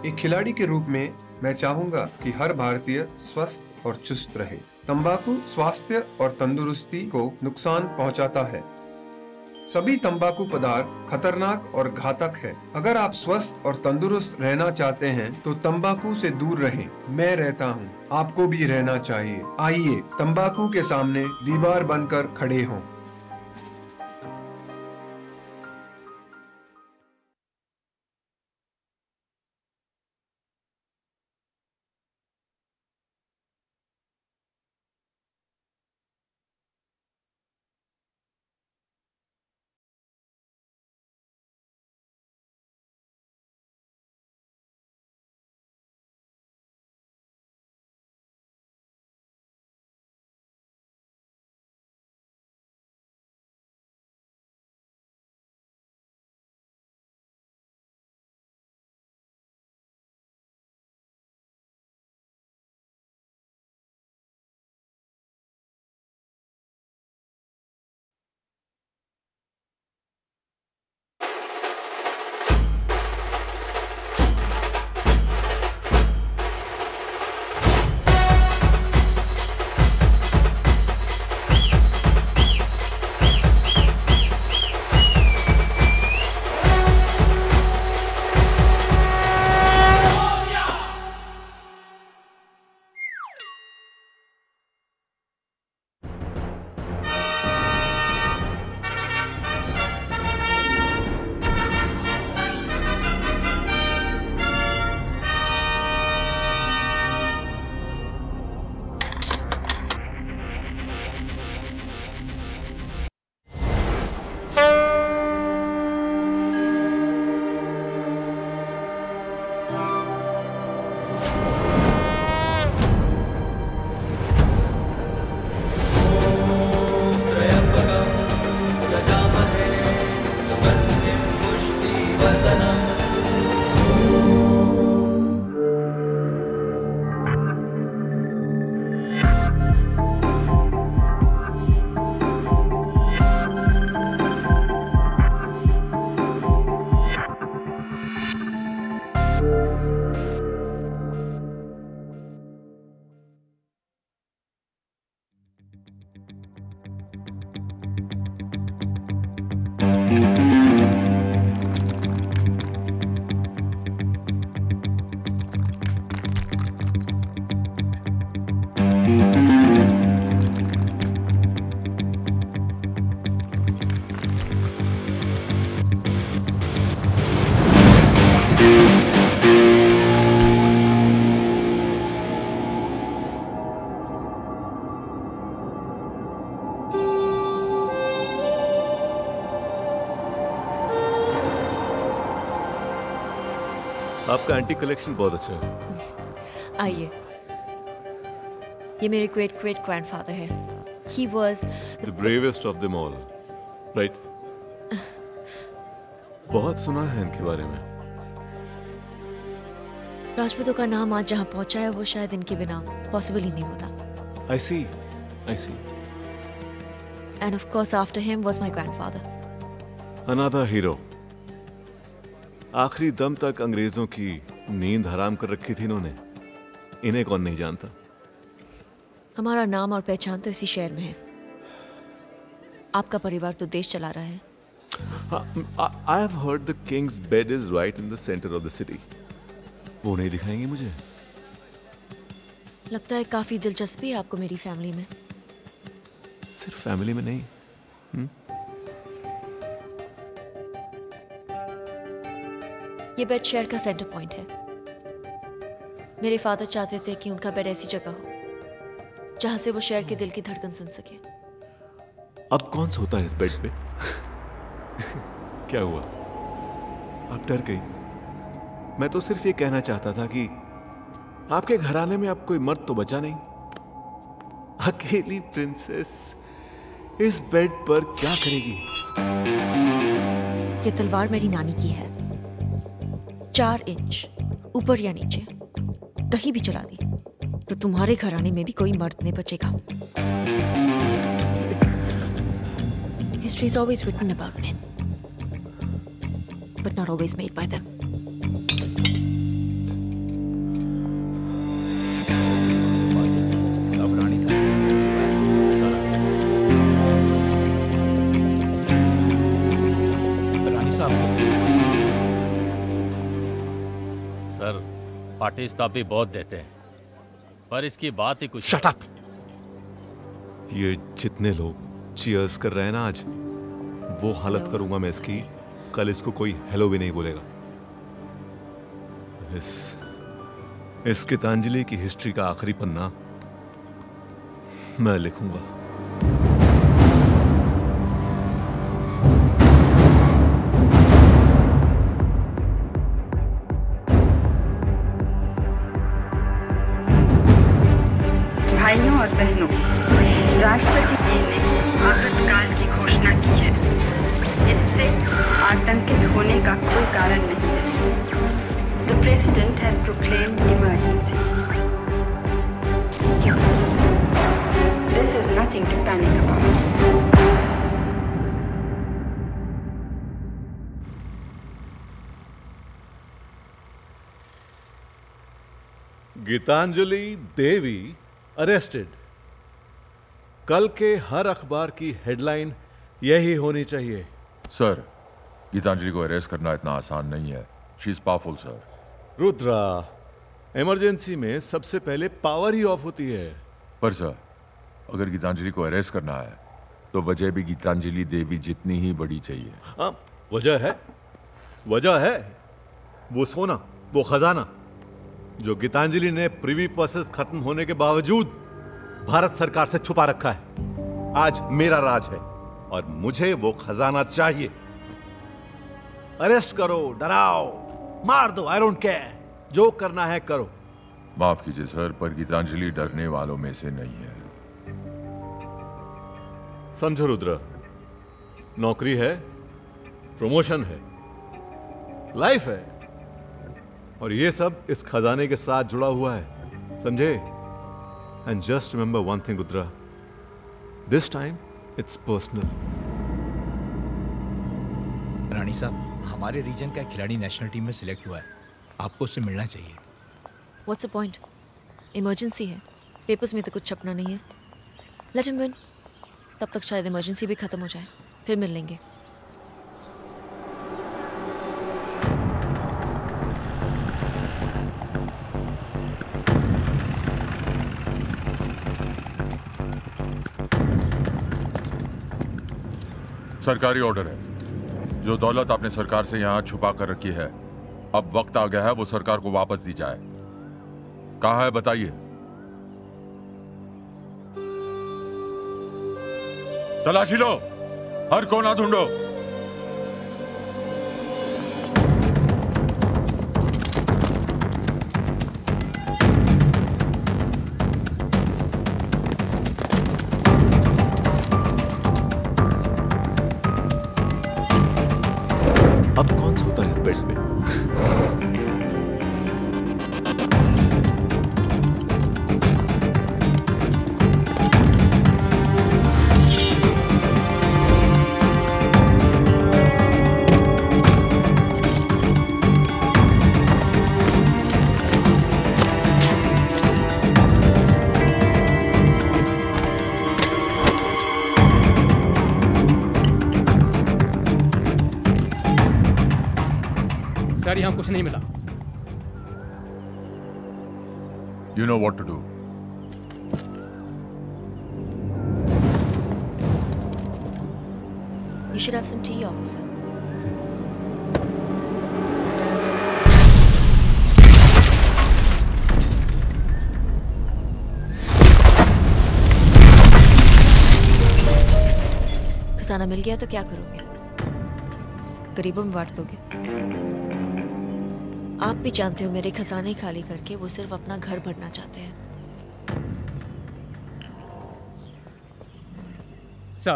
एक खिलाड़ी के रूप में मैं चाहूंगा कि हर भारतीय स्वस्थ और चुस्त रहे। तंबाकू स्वास्थ्य और तंदुरुस्ती को नुकसान पहुंचाता है। सभी तंबाकू पदार्थ खतरनाक और घातक है। अगर आप स्वस्थ और तंदुरुस्त रहना चाहते हैं तो तंबाकू से दूर रहें। मैं रहता हूं, आपको भी रहना चाहिए। आइए तंबाकू के सामने दीवार बनकर खड़े हों। आपका एंटी कलेक्शन बहुत अच्छा है। आइए, ये मेरे ग्रेट ग्रेट ग्रैंडफादर है। He was the bravest of them all, right? बहुत सुना है इनके बारे में। राजपूतों का नाम आज जहां पहुंचा है वो शायद इनके बिना पॉसिबल ही नहीं होता। I see, I see. And of course after him was my grandfather. Another hero. आखिरी दम तक अंग्रेजों की नींद हराम कर रखी थी इन्होंने। इन्हें कौन नहीं जानता। हमारा नाम और पहचान तो इसी शहर में है। आपका परिवार तो देश चला रहा है। I have heard the king's bed is right in the center of the city. वो नहीं दिखाएंगे मुझे? लगता है काफी दिलचस्पी है आपको मेरी फैमिली में। सिर्फ फैमिली में नहीं। ये बेड शहर का सेंटर पॉइंट है। मेरे फादर चाहते थे कि उनका बेड ऐसी जगह हो जहां से वो शहर के दिल की धड़कन सुन सके। अब कौन सोता है इस बेड पे? क्या हुआ? आप डर गई? मैं तो सिर्फ ये कहना चाहता था कि आपके घराने में अब कोई मर्द तो बचा नहीं। अकेली प्रिंसेस इस बेड पर क्या करेगी? ये तलवार मेरी नानी की है। 4 इंच ऊपर या नीचे कहीं भी चला दी तो तुम्हारे घराने में भी कोई मर्द नहीं बचेगा। History is always written about men, but not always made by them. Sir party stop भी बहुत देते हैं, पर इसकी बात ही कुछ। Shut up! ये जितने लोग चीयर्स कर रहे हैं ना आज, वो हालत करूंगा मैं इसकी, कल इसको कोई हेलो भी नहीं बोलेगा। इस गीतांजलि की हिस्ट्री का आखिरी पन्ना मैं लिखूंगा। भाइयों और बहनों, राष्ट्रपति जी ने आपातकाल की घोषणा की है। इससे आतंकित होने का कोई कारण नहीं है। The President has proclaimed emergency. This is nothing to panic about. Geetanjali Devi arrested. कल के हर अखबार की हेडलाइन यही होनी चाहिए। सर, गीतांजलि को अरेस्ट करना इतना आसान नहीं है। She is powerful sir. Rudra, emergency में सबसे पहले पावर ही ऑफ होती है। पर सर, अगर गीतांजलि को अरेस्ट करना है तो वजह भी गीतांजलि देवी जितनी ही बड़ी चाहिए। हाँ, वजह है वो सोना, वो खजाना जो गीतांजलि ने प्रिवी प्रोसेस खत्म होने के बावजूद भारत सरकार से छुपा रखा है। आज मेरा राज है और मुझे वो खजाना चाहिए। अरेस्ट करो, डराओ, मार दो, आई डोंट केयर, जो करना है करो। माफ कीजिए सर, पर गीतांजलि डरने वालों में से नहीं है। समझो रुद्र, नौकरी है, प्रमोशन है, लाइफ है, और ये सब इस खजाने के साथ जुड़ा हुआ है, समझे? And just remember one thing Rudra, this time it's personal. रानी साहब, हमारे रीजन का खिलाड़ी नेशनल टीम में सिलेक्ट हुआ है, आपको उससे मिलना चाहिए। What's the point? इमरजेंसी है, पेपर्स में तो कुछ छपना नहीं है। लेट हिम विन, तब तक शायद इमरजेंसी भी खत्म हो जाए, फिर मिल लेंगे। सरकारी ऑर्डर है। जो दौलत आपने सरकार से यहां छुपा कर रखी है, अब वक्त आ गया है वो सरकार को वापस दी जाए। कहां है बताइए। तलाशी लो, हर कोना ढूंढो। अब कौन सोता है इस बेड पे? सर, यहाँ कुछ नहीं मिला। You know what to do. You should have some tea, officer. खजाना मिल गया तो क्या करोगे? गरीबों में बांट दोगे? आप भी जानते हो मेरे खजाने खाली करके वो सिर्फ अपना घर भरना चाहते हैं। सर,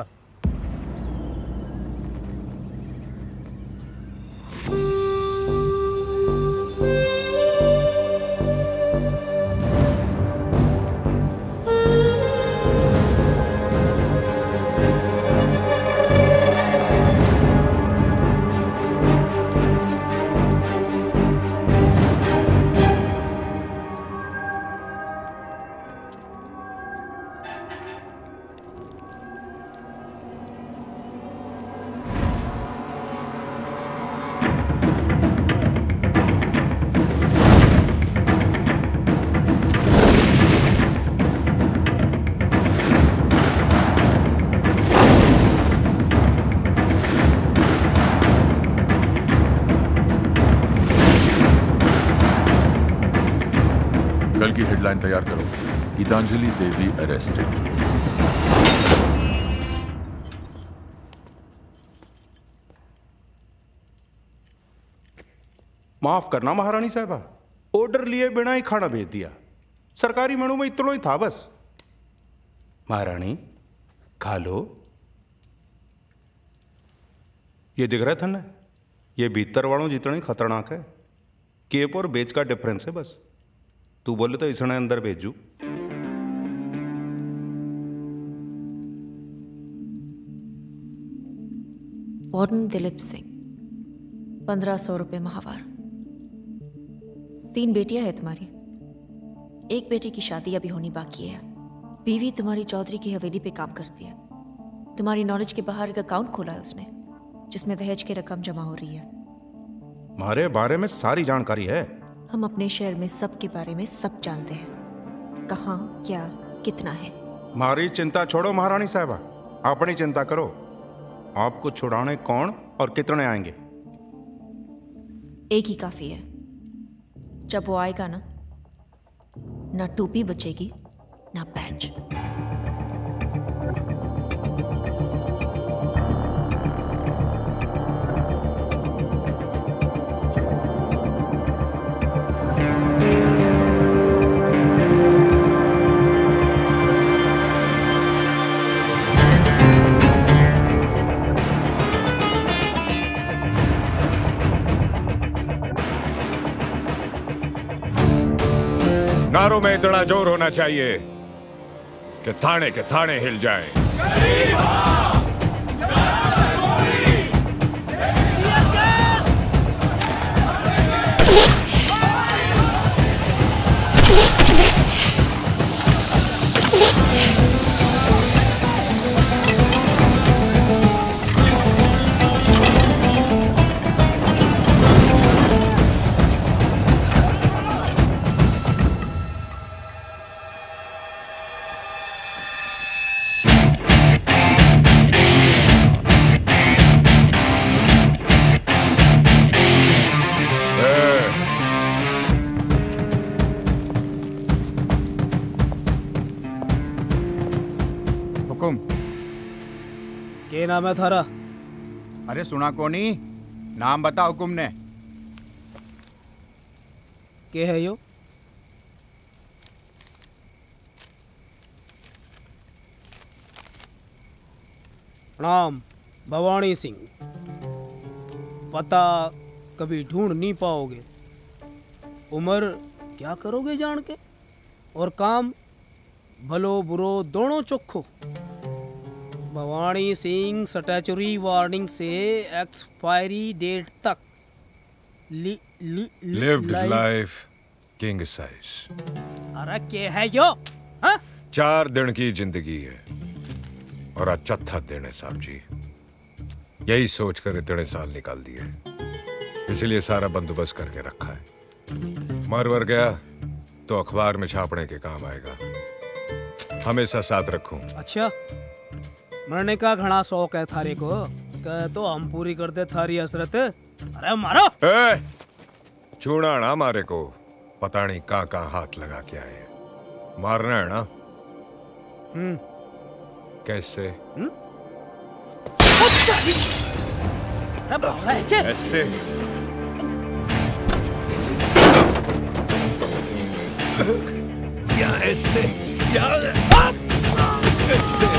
कल की हेडलाइन तैयार करो। गीतांजलि देवी अरेस्टेड। माफ करना महारानी साहबा, ऑर्डर लिए बिना ही खाना भेज दिया। सरकारी मेनू में इतना ही था बस। महारानी खा लो। ये दिख रहा था ना, ये भीतर वालों जितना ही खतरनाक है। केप और बेच का डिफरेंस है बस। तू बोले तो इसने अंदर भेजू। वार्डन दिलीप सिंह, 1500 रुपये माहवार। 3 बेटियां हैं तुम्हारी। एक बेटी की शादी अभी होनी बाकी है। बीवी तुम्हारी चौधरी की हवेली पे काम करती है। तुम्हारी नॉलेज के बाहर एक अकाउंट खोला है उसने, जिसमें दहेज की रकम जमा हो रही है। हमारे बारे में सारी जानकारी है। हम अपने शहर में सबके बारे में सब जानते हैं, कहाँ क्या कितना है। हमारी चिंता छोड़ो महारानी साहबा, अपनी चिंता करो। आपको छुड़ाने कौन और कितने आएंगे? एक ही काफी है। जब वो आएगा ना टोपी बचेगी ना बैज। नारों में इतना जोर होना चाहिए कि थाने के थाने हिल जाएं। के नाम है थारा? अरे सुना कोनी, नाम बता हुकुम ने। के है यो? नाम भवानी सिंह। पता कभी ढूंढ नहीं पाओगे। उम्र क्या करोगे जान के, और काम भलो बुरो दोनों चोखो। भवानी सिंह स्टैचुरी वार्निंग से एक्सपायरी डेट तक लिव्ड लाइफ किंग साइज। अरे क्या है यो? हा? 4 दिन की जिंदगी है और आज चौथा दिन है साहब जी। यही सोचकर इतने साल निकाल दिए, इसलिए सारा बंदोबस्त करके रखा है। मर वर गया तो अखबार में छापने के काम आएगा। हमेशा साथ रखूं। अच्छा, मरने का घना शौक है थारे को, कह तो हम पूरी कर दे थारी हसरत। अरे मारो। छूना ना मारे को, पता नहीं कहाँ हाथ लगा के आए। मारना है ना? कैसे? ऐसे? या ऐसे? या ऐसे?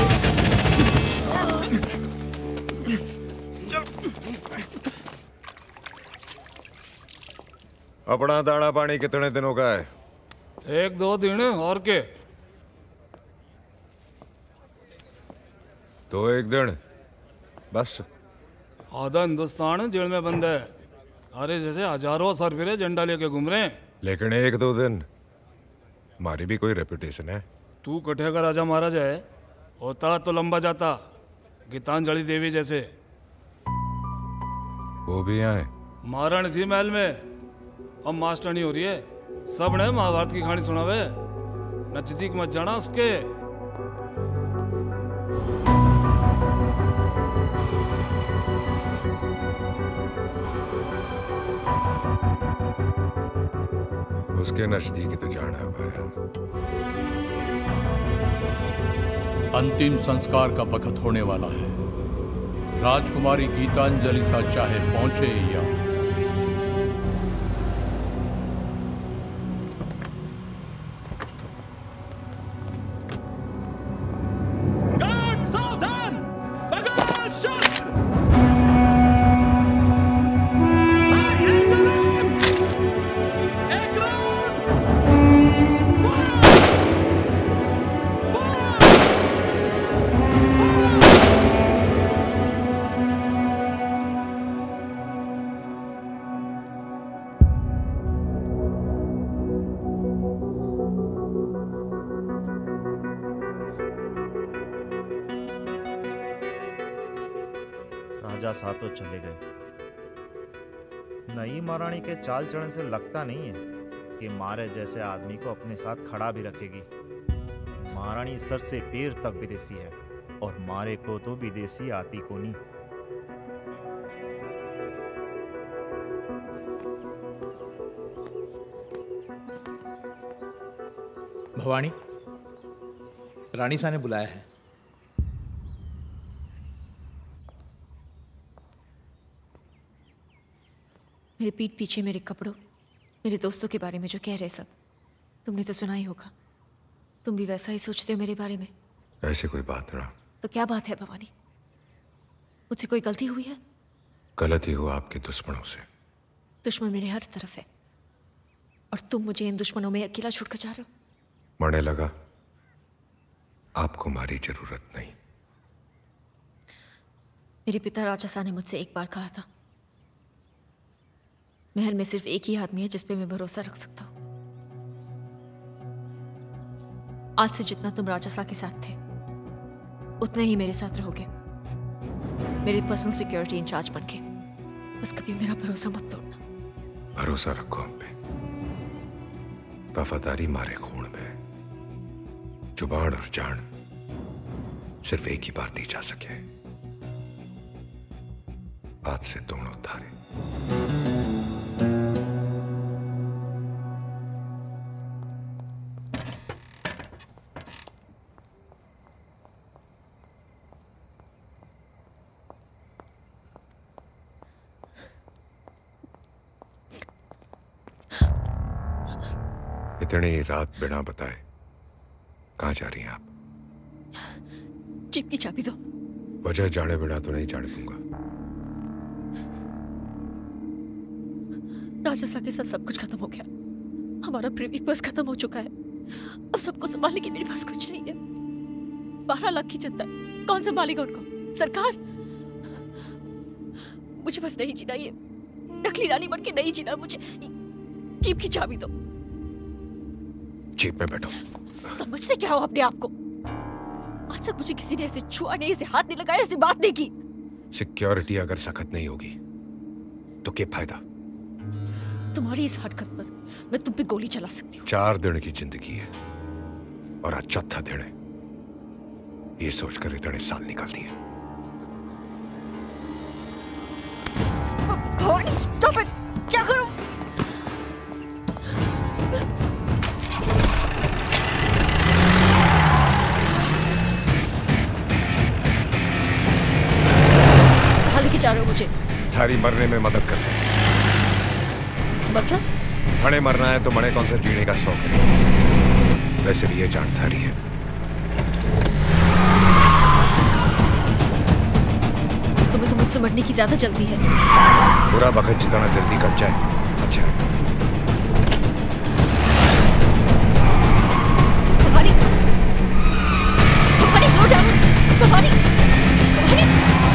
अपना दाना पानी कितने दिनों का है? 1-2 दिन और के। तो 1 दिन बस। आधा हिंदुस्तान जेल में बंद है। अरे जैसे हजारों सरफिरे झंडा लेके घूम रहे हैं। लेकिन 1-2 दिन हमारी भी कोई रेपुटेशन है। तू कठे का राजा महाराजा है, होता तो लंबा जाता, गीतांजलि देवी जैसे। वो भी यहाँ है? महारानी थी महल में, अब मास्टरनी हो रही है। सब ने महाभारत की कहानी सुनावे, नजदीक मत जाना उसके। उसके नजदीक ही तो जाना है भाया। अंतिम संस्कार का वक्त होने वाला है। राजकुमारी गीतांजलि सा चाहे पहुंचे या राजा साहब तो चले गए। नई महारानी के चाल चलन से लगता नहीं है कि मारे जैसे आदमी को अपने साथ खड़ा भी रखेगी। महारानी सर से पैर तक विदेशी है और मारे को तो विदेशी आती को नहीं। भवानी, रानी साहब ने बुलाया है। मेरे पीठ पीछे मेरे कपड़ों, मेरे दोस्तों के बारे में जो कह रहे सब तुमने तो सुना ही होगा। तुम भी वैसा ही सोचते हो मेरे बारे में? ऐसी कोई बात ना। तो क्या बात है भवानी? मुझसे कोई गलती हुई है? गलती हुआ आपके दुश्मनों से। दुश्मन मेरे हर तरफ है और तुम मुझे इन दुश्मनों में अकेला छोड़कर जा रहे हो। मरने लगा, आपको हमारी जरूरत नहीं। मेरे पिता राजा साहब ने मुझसे एक बार कहा था, महल में सिर्फ एक ही आदमी है जिस पे मैं भरोसा रख सकता हूं। आज से जितना तुम राजा साहब के साथ थे उतने ही मेरे साथ रहोगे, मेरे पर्सनल सिक्योरिटी इंचार्ज बनके। बस कभी मेरा भरोसा मत तोड़ना। भरोसा रखो हम पे। वफादारी मारे खून में, जुबान और जान सिर्फ एक ही बार दी जा सके। आज से दोनों धारे। इतनी रात बिना बताए कहां जा रही हैं आप? जीप की चाबी दो। वजह जाने बिना तो नहीं जाने दूंगा। राजा साहब के साथ सब कुछ खत्म हो गया। हमारा प्रेमी पर्स खत्म हो चुका है। अब सबको संभालने की मेरे पास कुछ नहीं है। 12 लाख की जनता, कौन संभालेगा उनको? सरकार। मुझे बस नहीं जीना, ये नकली रानी बन के नहीं जीना मुझे। जीप की चाबी दो। जीप में बैठो। समझते क्या हो अपने आप को? आज तक मुझे किसी ने ऐसे छुआ नहीं, ऐसे हाथ नहीं लगाया, ऐसे बात नहीं की। सिक्योरिटी अगर सख्त नहीं होगी तो क्या फायदा? तुम्हारी इस हरकत पर मैं तुम पे गोली चला सकती हूँ। 4 दिन की जिंदगी है और आज चौथा दिन है। ये सोचकर इतने साल निकाल दिए। Stop it! क्या करूं? जा रहे हो मुझे? थारी मरने में मदद करते हैं। मतलब? मरे मरना है तो मरे कौन सा जीने का शौक है। वैसे भी ये जान थारी है। तुम्हें तो मुझसे मरने की ज्यादा जल्दी है। पूरा वक्त जितना जल्दी कट जाए अच्छा है। Bhawani, Bhawani slow down. भवानी, भवानी,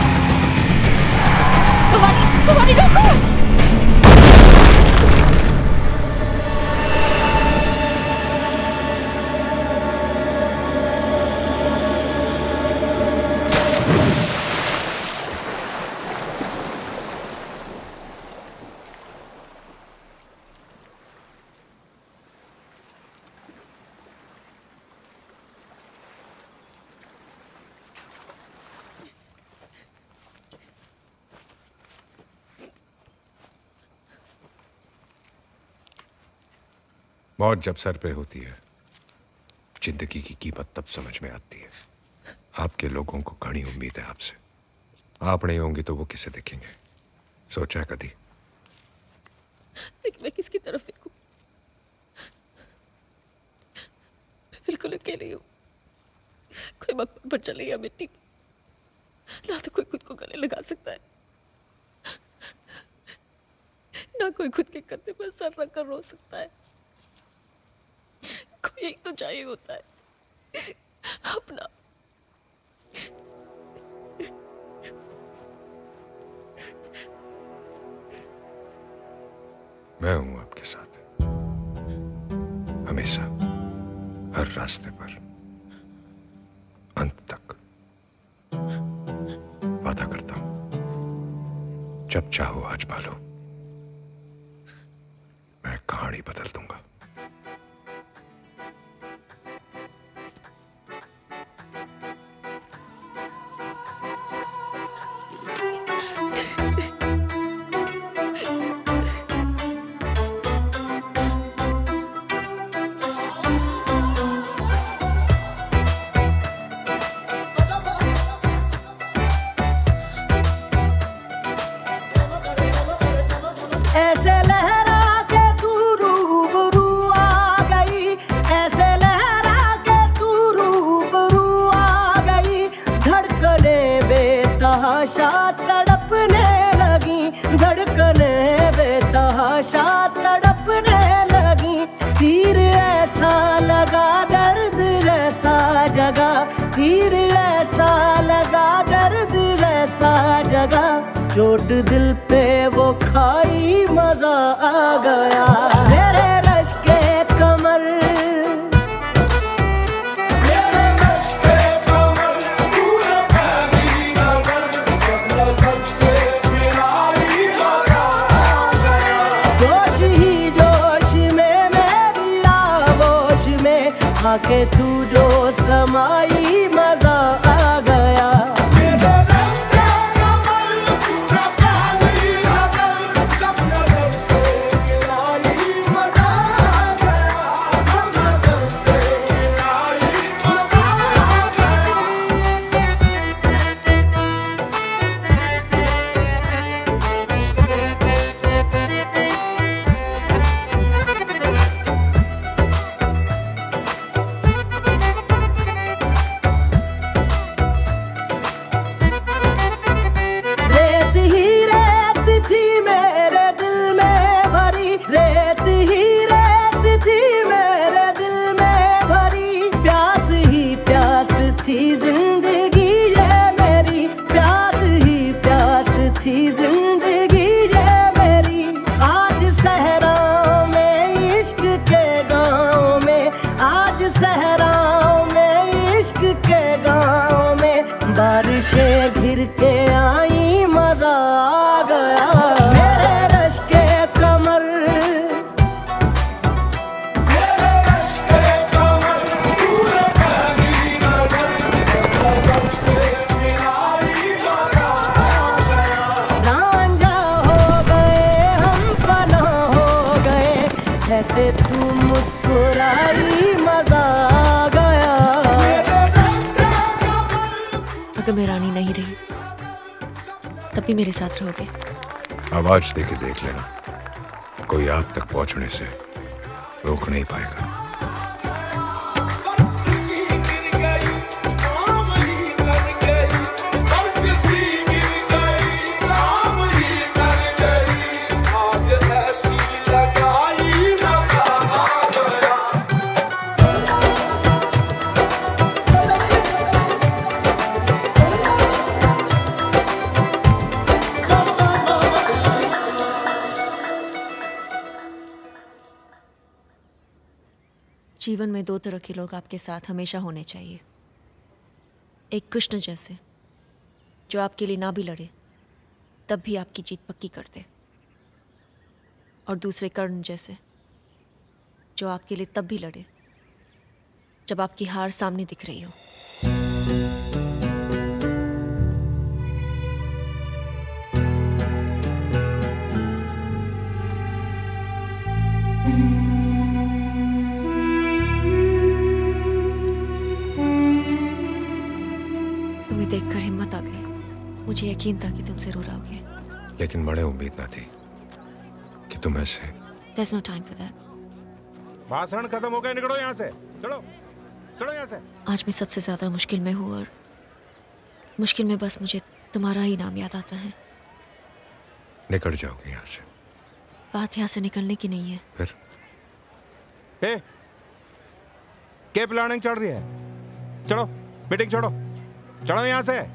भवानी रोको। मौत जब सर पे होती है, जिंदगी की कीमत तब समझ में आती है। आपके लोगों को घनी उम्मीद है आपसे। आप नहीं होंगी तो वो किसे देखेंगे? सोचा है कभी? लेकिन मैं किसकी तरफ देखूं? मैं बिल्कुल अकेली हूँ। कोई मकबूल पर चले या मिट्टी में, ना तो कोई खुद को गले लगा सकता है, ना कोई खुद के कंधे पर सर रखकर रो सकता है। कोई एक तो चाहिए होता है, अपना। मैं हूं आपके साथ हमेशा, हर रास्ते पर, अंत तक। वादा करता हूं, जब चाहो आजमा लो, मैं कहानी बदल दूंगा। ऐसे लहरा के तू रूबरू आ गई, ऐसे लहरा के तू रूबरू आ गई। धड़कने बेतहाशा तड़पने लगी, धड़कने बेतहाशा तड़पने लगी। तीर ऐसा लगा, दर्द ऐसा जगा, तीर ऐसा लगा, दर्द ऐसा जगा। चोट दिल पे वो खाई, मजा आ गया। मेरे रश के कमर, मेरे रश के कमर, पूरा पहली नजर, नजर से मिलाई, मजा आ गया। जोश ही जोश में, मेरी आगोश में आके तू जो समाई, मजा आ गया। बारिशें घिर के आई, मजा आ गया। मेरे रश के कमर, मेरे रश के कमर, पूरा पहली नजर, नजर से मिलाई, मजा आ गया। रांझा हो गए हम, फना हो गए, ऐसे तू मुस्कुराई, मजा आ गया। अगर मैं रानी नहीं रही तब भी मेरे साथ रहोगे? आवाज देके देख लेना, कोई आप तक पहुंचने से रोक नहीं पाएगा। जीवन में दो तरह के लोग आपके साथ हमेशा होने चाहिए। एक कृष्ण जैसे, जो आपके लिए ना भी लड़े तब भी आपकी जीत पक्की कर दे, और दूसरे कर्ण जैसे, जो आपके लिए तब भी लड़े जब आपकी हार सामने दिख रही हो। मुझे यकीन था कि तुम जरूर आओगे। लेकिन बड़े उम्मीद ना थी कि तुम ऐसे। There's no time for that. भाषण खत्म हो गया, निकलो यहाँ से। चलो चलो यहाँ से। आज मैं सबसे ज्यादा मुश्किल में हूँ और मुश्किल में बस मुझे तुम्हारा ही नाम याद आता है। निकल जाओगे यहाँ से? बात यहाँ से निकलने की नहीं है। फिर? क्या प्लानिंग चल रही है? चलो मीटिंग छोड़ो, चलो यहाँ से।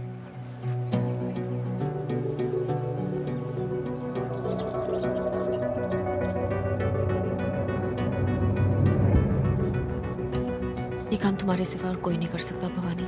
ये काम तुम्हारे सिवा और कोई नहीं कर सकता भवानी।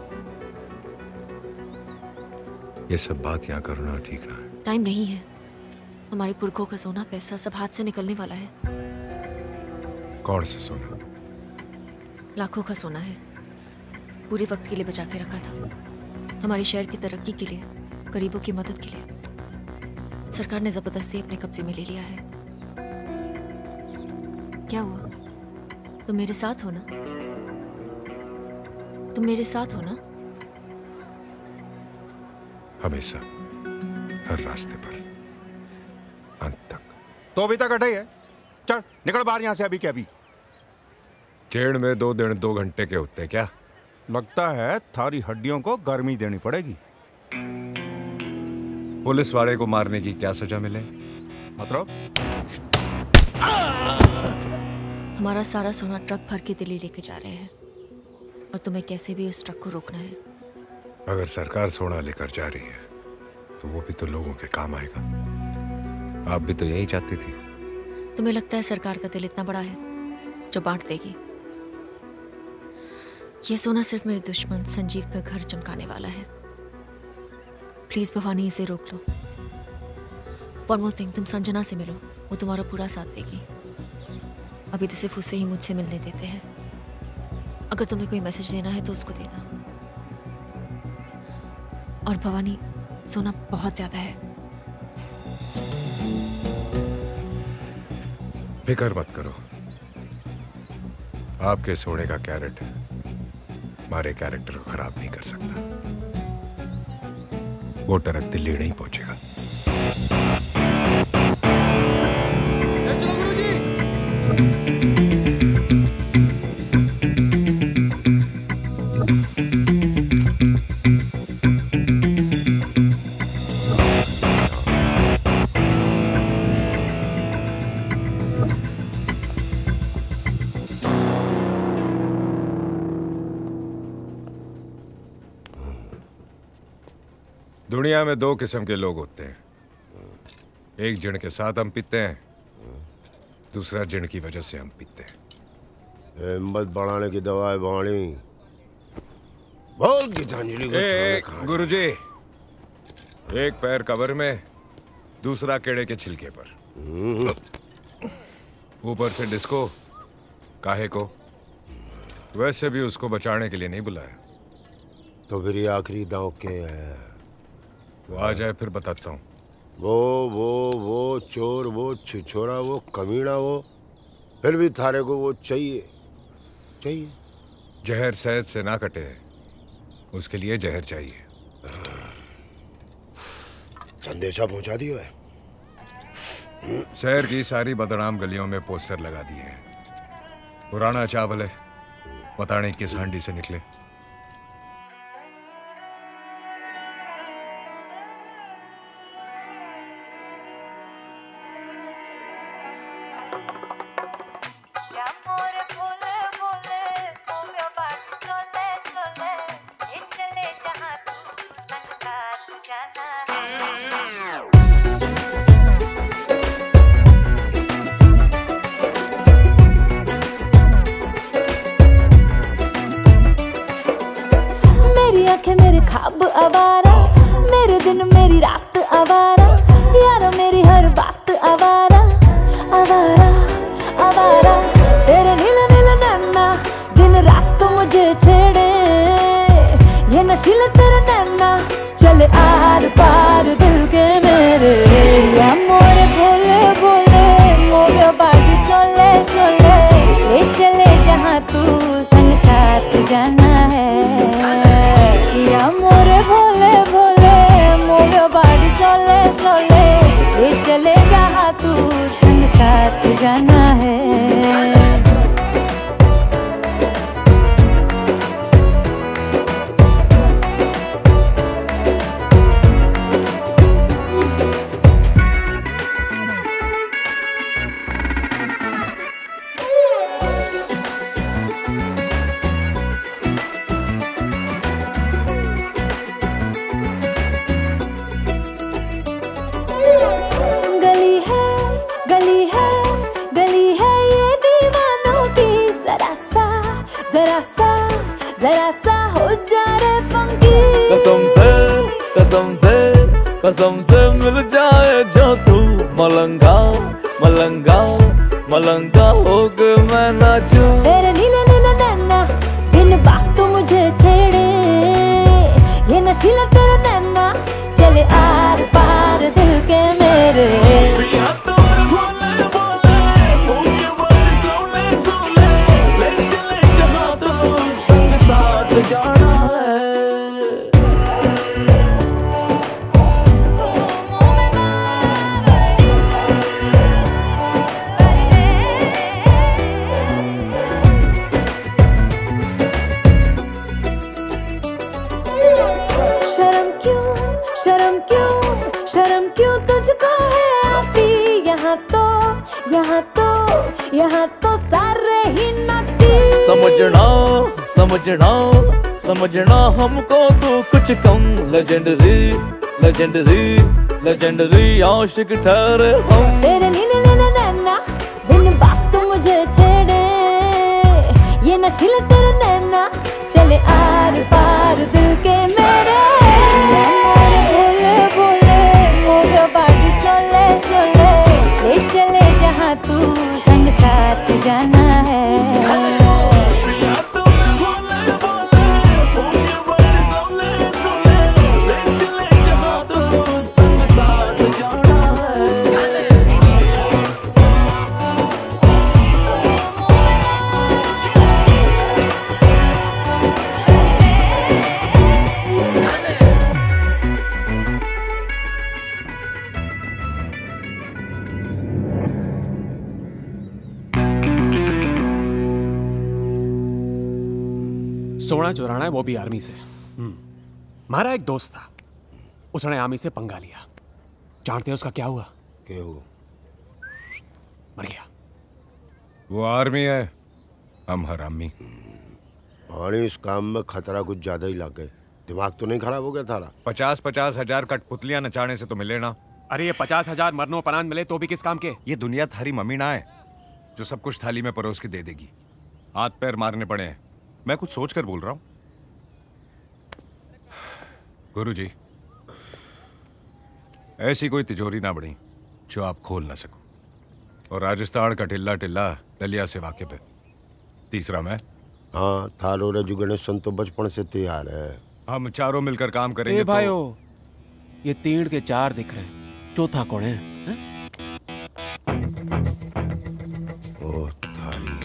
ये सब बात यहाँ करना ठीक ना है। टाइम नहीं है। हमारे पुरखों का सोना पैसा सब हाथ से निकलने वाला है। कौन सा सोना? लाखों का सोना है, पूरे वक्त के लिए बचा के रखा था, हमारे शहर की तरक्की के लिए, गरीबों की मदद के लिए। सरकार ने जबरदस्ती अपने कब्जे में ले लिया है। क्या हुआ? तुम मेरे साथ हो ना? तुम मेरे साथ हो ना? हमेशा, हर रास्ते पर, अंत तक। तो अभी तक अटे है। चल निकल बाहर यहाँ से अभी के अभी। जेड़ में 2 दिन 2 घंटे के होते हैं क्या? लगता है थारी हड्डियों को गर्मी देनी पड़ेगी। पुलिस वाले को मारने की क्या सजा मिले? मतलब? हमारा सारा सोना ट्रक भर के दिल्ली लेके जा रहे हैं और तुम्हें कैसे भी उस ट्रक को रोकना है। अगर सरकार सोना लेकर जा रही है तो वो भी तो लोगों के काम आएगा। आप भी तो यही चाहती थी। तुम्हें लगता है सरकार का दिल इतना बड़ा है जो बांट देगी? ये सोना सिर्फ मेरे दुश्मन संजीव का घर चमकाने वाला है। प्लीज भवानी, इसे रोक लो। वन मोर थिंग, तुम संजना से मिलो, वो तुम्हारा पूरा साथ देगी। अभी तो सिर्फ उसे ही मुझसे मिलने देते हैं। अगर तुम्हें कोई मैसेज देना है तो उसको देना। और भवानी, सोना बहुत ज्यादा है। फिक्र मत करो, आपके सोने का कैरेट हमारे कैरेक्टर को खराब नहीं कर सकता। वो ट्रक दिल्ली नहीं पहुंचेगा। चलो गुरुजी। दुनिया में 2 किस्म के लोग होते हैं। एक जिन के साथ हम पीते हैं, दूसरा जिन की वजह से हम पीते हैं। हिम्मत बढ़ाने की दवा है भवानी। बोल गीतांजलि को। गुरुजी, एक पैर कब्र में, दूसरा केड़े के छिलके पर, ऊपर से डिस्को। काहे को? वैसे भी उसको बचाने के लिए नहीं बुलाया। तो फिर ये आखिरी दांव के है। वो आ जाए फिर बताता हूँ। वो चोर, वो छिछोरा, वो कमीना, वो फिर भी थारे को वो चाहिए। जहर शहद से ना कटे, उसके लिए जहर चाहिए। संदेशा पहुंचा दियो है। शहर की सारी बदनाम गलियों में पोस्टर लगा दिए हैं। पुराना चावल है, पता नहीं किस हांडी से निकले। मेरे ख्वाब आवारा, मेरे दिन मेरी रात आवारा, यारा मेरी हर बात आवारा, आवारा आवारा। तेरे नीले नीले नैना दिन रात तो मुझे छेड़े, ये नशीले तेरे नैना चले आर पार दिल के मेरे। मोरे भोले भोले मोरे बागी स्लोले स्लोले, ले चले जहाँ तू संग साथ जाना है। या मोरे भोले भोले जरा सा हो जा रे फंकी। कसम से मिल जाए जो तू मलंगा मलंगा मलंगा होके मैं नाचूं। तेरे नीले नीले नैना बिन बात तो मुझे छेड़े, ये नशीला तेरा नैना चले आर पार दिल के मेरे। जाना शर्म क्यों तुझको है आती। यहाँ तो सारे ही नाटी। समझना हमको तू कुछ कम। लेजेंडरी आशिक ठहरे हम। तेरे नीले नीले नैना बिन बात तो मुझे छेड़े, ये नशीला तेरा नैना चले आर पार दिल के मेरे। ले चले जहाँ तू संग साथ जाना है। सोना चुराना है, वो भी आर्मी से। हमारा एक दोस्त था, उसने आर्मी से पंगा लिया। जानते हैं उसका क्या हुआ? मर गया। वो आर्मी है, हम हरामी। पानी इस काम में खतरा कुछ ज्यादा ही लग गए। दिमाग तो नहीं खराब हो गया थारा? 50-50 हजार कठपुतलियां नचाने से तो मिले ना। अरे ये 50,000 मरनो परान मिले तो भी किस काम के? ये दुनिया थारी मम्मी ना है जो सब कुछ थाली में परोस के दे देगी। हाथ पैर मारने पड़े हैं। मैं कुछ सोच कर बोल रहा हूं गुरुजी। ऐसी कोई तिजोरी ना बढ़ी जो आप खोल ना सको। और राजस्थान का टिल्ला टिल्ला दलिया से वाकिफ है। तीसरा मैं। हाँ, थारो रजू गणेशन तो बचपन से तैयार है। हम चारों मिलकर काम करेंगे। ए भाइयों, ये 3 के 4 दिख रहे हैं, चौथा कौन है? ओ थारी।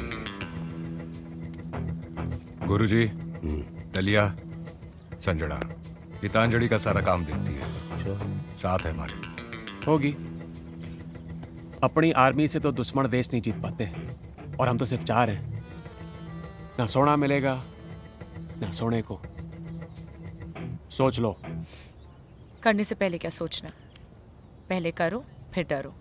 गुरुजी, दलिया, संजड़ा, गीतांजलि का सारा काम देखती है। साथ है हमारे। होगी। अपनी आर्मी से तो दुश्मन देश नहीं जीत पाते, और हम तो सिर्फ 4 हैं। ना सोना मिलेगा ना सोने को। सोच लो। करने से पहले क्या सोचना? पहले करो फिर डरो।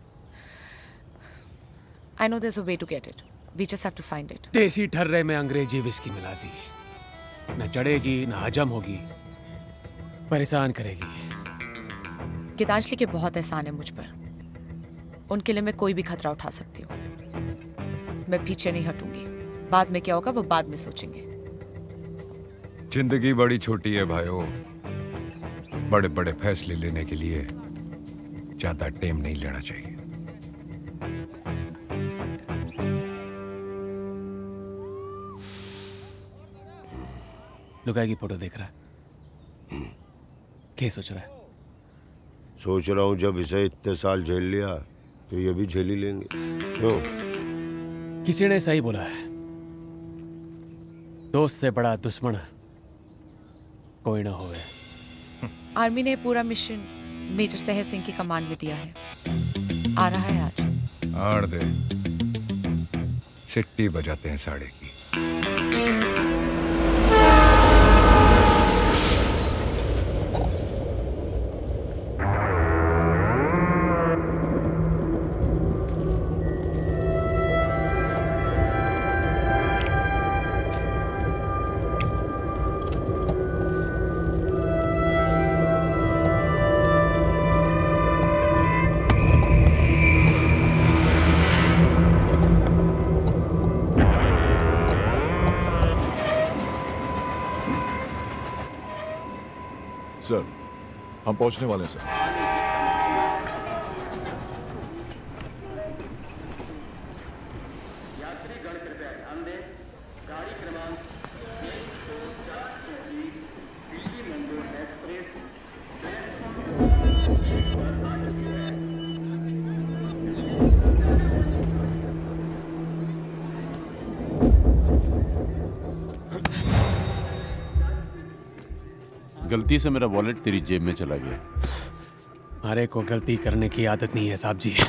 I know there's a way to get it. We just have to find it. देसी ठर्रे में अंग्रेजी विस्की मिला दी, न चढ़ेगी न हजम होगी, परेशान करेगी। गीतांजलि के बहुत एहसान है मुझ पर। उनके लिए मैं कोई भी खतरा उठा सकती हूँ। मैं पीछे नहीं हटूंगी। बाद में क्या होगा वो बाद में सोचेंगे। जिंदगी बड़ी छोटी है भाइयों। बड़े बड़े फैसले लेने के लिए ज्यादा टाइम नहीं लेना चाहिए। लुगाई की फोटो देख रहा है? क्या सोच रहा है? सोच रहा हूँ जब इसे इतने साल झेल लिया तो ये भी झेल ही लेंगे। क्यों? किसी ने सही बोला है, दोस्त से बड़ा दुश्मन कोई ना होवे। आर्मी ने पूरा मिशन मेजर सहज सिंह की कमांड में दिया है। आ रहा है आज। आड़ दे, सिट्टी बजाते हैं साड़े की। सर, हम पहुंचने वाले हैं सर। गलती से मेरा वॉलेट तेरी जेब में चला गया। अरे को गलती करने की आदत नहीं है साहब जी।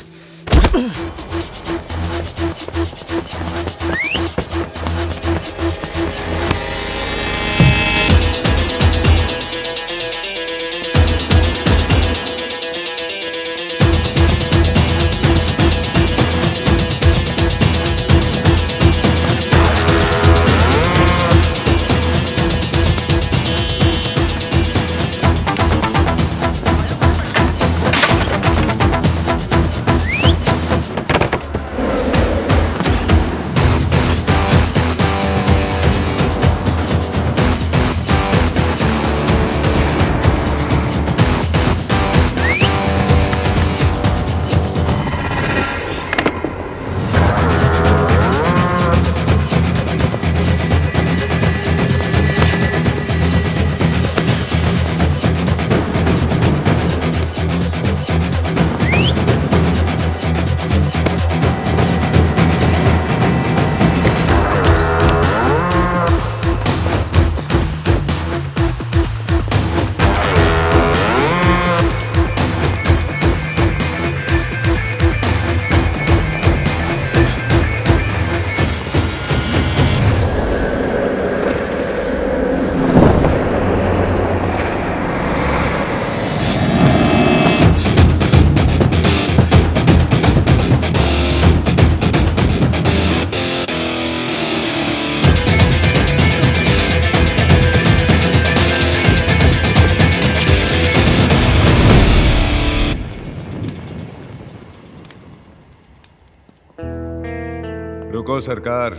रुको सरकार,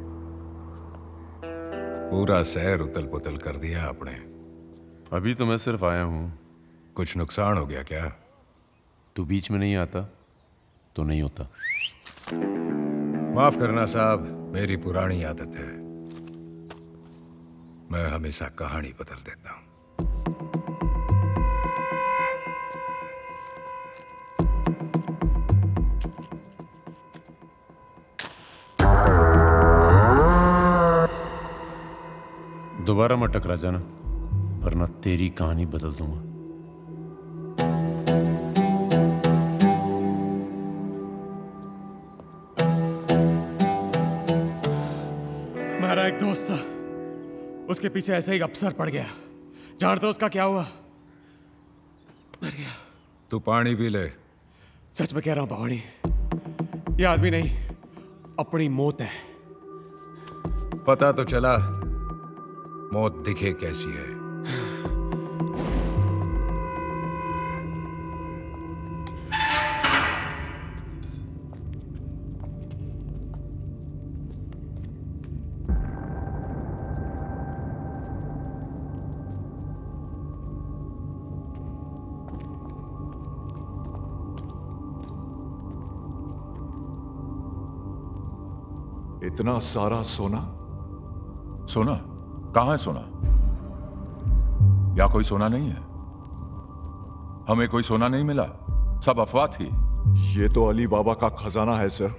पूरा शहर उतल पुतल कर दिया आपने। अभी तो मैं सिर्फ आया हूं। कुछ नुकसान हो गया क्या? तू बीच में नहीं आता तो नहीं होता। माफ करना साहब, मेरी पुरानी आदत है, मैं हमेशा कहानी बदल देता हूं। दोबारा मत टकरा जाना, वरना तेरी कहानी बदल दूंगा। मेरा एक दोस्त था, उसके पीछे ऐसे ही अफसर पड़ गया। जानते हो उसका क्या हुआ? मर गया। तू पानी पी ले। सच में कह रहा हूं भवानी, ये आदमी नहीं, अपनी मौत है। पता तो चला मौत दिखे कैसी है। इतना सारा सोना? सोना? कहां है सोना? या कोई सोना नहीं है? हमें कोई सोना नहीं मिला, सब अफवाह थी। ये तो अली बाबा का खजाना है सर।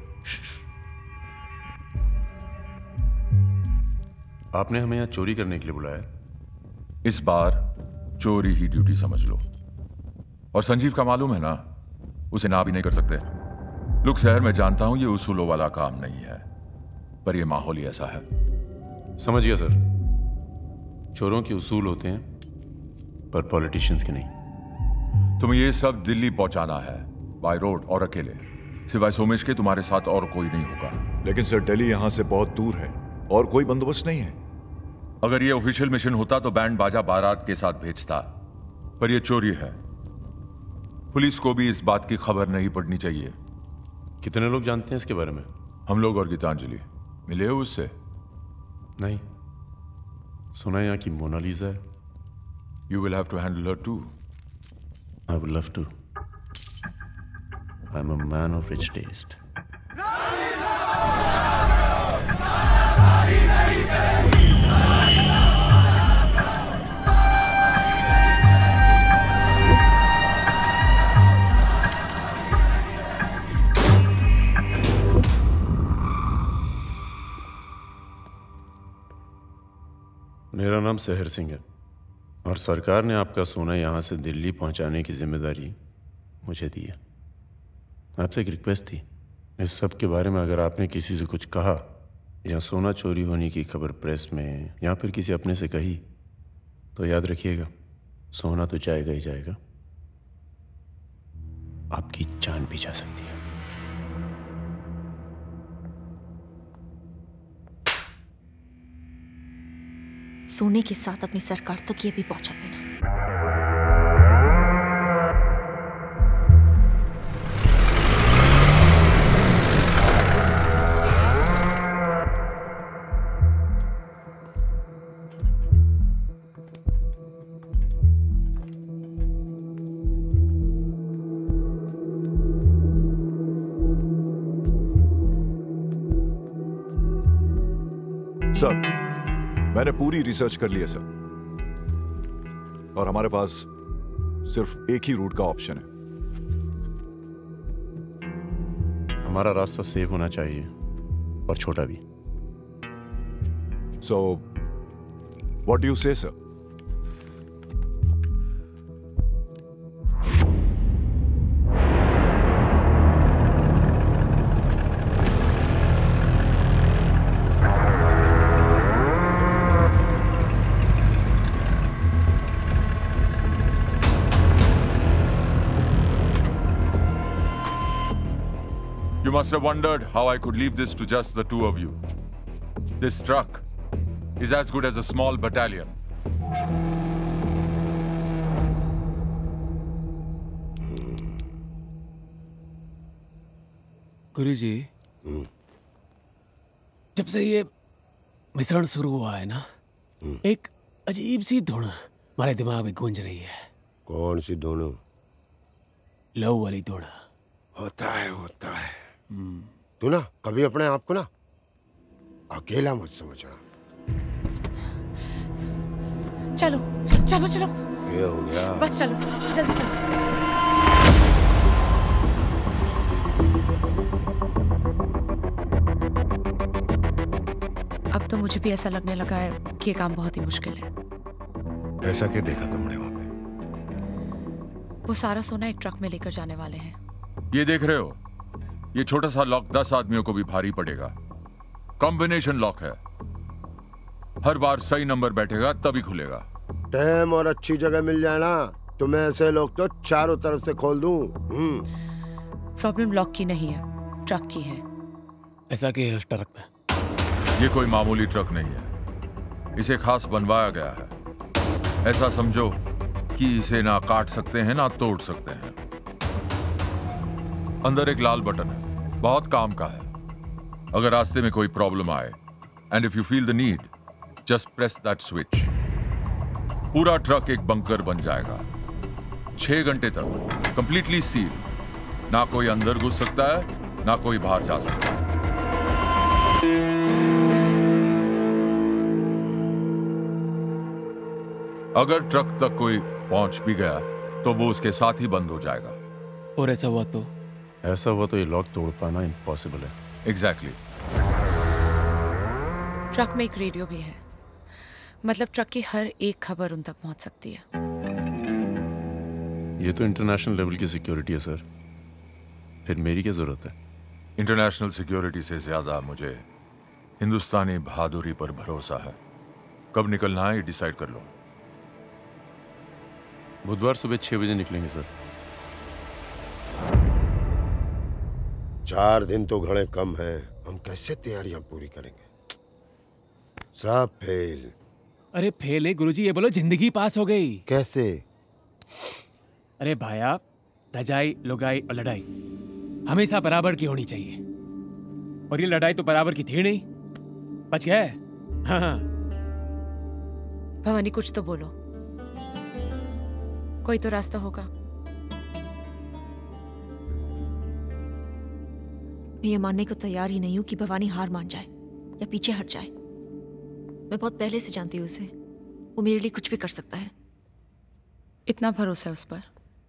आपने हमें यहां चोरी करने के लिए बुलाया? इस बार चोरी ही ड्यूटी समझ लो। और संजीव का मालूम है ना, उसे ना भी नहीं कर सकते। लुक शहर में जानता हूं ये उसूलों वाला काम नहीं है, पर यह माहौल ही ऐसा है। समझ गया सर, चोरों के उसूल होते हैं पर पॉलिटिशियंस के नहीं। तुम्हें ये सब दिल्ली पहुंचाना है, बाय रोड और अकेले। सिवाय सोमेश के तुम्हारे साथ और कोई नहीं होगा। लेकिन सर दिल्ली यहां से बहुत दूर है और कोई बंदोबस्त नहीं है। अगर ये ऑफिशियल मिशन होता तो बैंड बाजा बारात के साथ भेजता, पर यह चोरी है। पुलिस को भी इस बात की खबर नहीं पड़नी चाहिए। कितने लोग जानते हैं इसके बारे में? हम लोग और गीतांजलि। मिले हो उससे? नहीं। सुना यहाँ की मोनालिसा है। You will have to handle her too. I would love to. I'm a man of rich taste. मेरा नाम सहर सिंह है और सरकार ने आपका सोना यहाँ से दिल्ली पहुँचाने की जिम्मेदारी मुझे दी है। आपसे एक रिक्वेस्ट थी, इस सब के बारे में अगर आपने किसी से कुछ कहा या सोना चोरी होने की खबर प्रेस में या फिर किसी अपने से कही तो याद रखिएगा, सोना तो जाएगा ही जाएगा, आपकी जान भी जा सकती है। सोने के साथ अपनी सरकार तक ये भी पहुंचा देना। सर, मैंने पूरी रिसर्च कर ली है सर, और हमारे पास सिर्फ एक ही रूट का ऑप्शन है। हमारा रास्ता सेफ होना चाहिए और छोटा भी। So what do you say sir? You must have wondered how I could leave this to just the two of you. This truck is as good as a small battalion. गुरुजी, जब से ये मिश्रण शुरू हुआ है ना, एक अजीब सी धुन हमारे दिमाग में गूंज रही है। कौन सी धुन? लव वाली धुन। होता है। तू ना कभी अपने आप को ना अकेला मत समझना। चलो चलो चलो। क्या हो गया? बस चलो, जल्दी चलो। अब तो मुझे भी ऐसा लगने लगा है कि ये काम बहुत ही मुश्किल है। ऐसा क्या देखा तुमने वहां पे? वो सारा सोना एक ट्रक में लेकर जाने वाले हैं। ये देख रहे हो, ये छोटा सा लॉक 10 आदमियों को भी भारी पड़ेगा। कॉम्बिनेशन लॉक है, हर बार सही नंबर बैठेगा तभी खुलेगा। टाइम और अच्छी जगह मिल जाए ना, तो मैं ऐसे लोग तो चारों तरफ से खोल दूं। प्रॉब्लम लॉक की नहीं है, ट्रक की है। ऐसा कि है उस ट्रक में? ये कोई मामूली ट्रक नहीं है, इसे खास बनवाया गया है। ऐसा समझो कि इसे ना काट सकते हैं ना तोड़ सकते हैं। अंदर एक लाल बटन है, बहुत काम का है। अगर रास्ते में कोई प्रॉब्लम आए and if you feel the need, just press that switch, पूरा ट्रक एक बंकर बन जाएगा। 6 घंटे तक कंप्लीटली सील, ना कोई अंदर घुस सकता है ना कोई बाहर जा सकता है। अगर ट्रक तक कोई पहुंच भी गया तो वो उसके साथ ही बंद हो जाएगा। और ऐसा हुआ तो ये लॉक तोड़ पाना इम्पॉसिबल है। एग्जैक्टली। ट्रक में एक रेडियो भी है, मतलब ट्रक की हर एक खबर उन तक पहुंच सकती है। ये तो इंटरनेशनल लेवल की सिक्योरिटी है सर, फिर मेरी क्या जरूरत है? इंटरनेशनल सिक्योरिटी से ज्यादा मुझे हिंदुस्तानी बहादुरी पर भरोसा है। कब निकलना है ये डिसाइड कर लो। बुधवार सुबह 6 बजे निकलेंगे सर। 4 दिन तो घड़े कम हैं, हम कैसे तैयारियां पूरी करेंगे? सब फेल। अरे फेल है गुरुजी, ये बोलो जिंदगी पास हो गई। कैसे? अरे भाया, रजाई लुगाई और लड़ाई हमेशा बराबर की होनी चाहिए, और ये लड़ाई तो बराबर की थी नहीं। बच गए। हाँ। भवानी कुछ तो बोलो। कोई तो रास्ता होगा। मैं ये मानने को तैयार ही नहीं हूं कि भवानी हार मान जाए या पीछे हट जाए। मैं बहुत पहले से जानती हूँ उसे। वो मेरे लिए कुछ भी कर सकता है। इतना भरोसा है उस पर?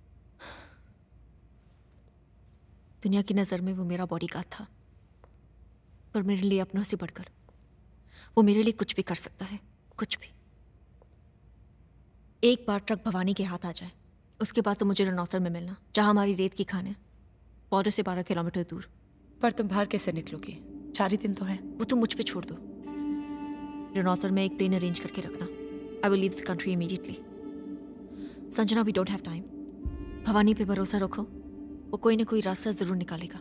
दुनिया की नजर में वो मेरा बॉडीगार्ड था, पर मेरे लिए अपनों से बढ़कर वो मेरे लिए कुछ भी कर सकता है, कुछ भी। एक बार ट्रक भवानी के हाथ आ जाए, उसके बाद तो मुझे रनौतर में मिलना, जहां हमारी रेत की खान है, बॉर्डर से 12 किलोमीटर दूर। पर तुम बाहर कैसे निकलोगी? 4 ही दिन तो है। वो तुम मुझ पे छोड़ दो। रनौतर में एक प्लेन अरेंज करके रखना। I will leave the country immediately. Sanjana, we don't have time. Bhawani पे भरोसा रखो, वो कोई ना कोई रास्ता जरूर निकालेगा।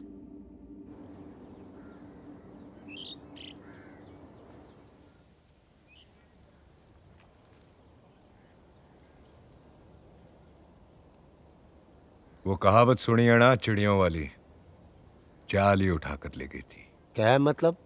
वो कहावत सुनी है ना, चिड़ियों वाली, चाल ही उठाकर ले गई थी। क्या है मतलब?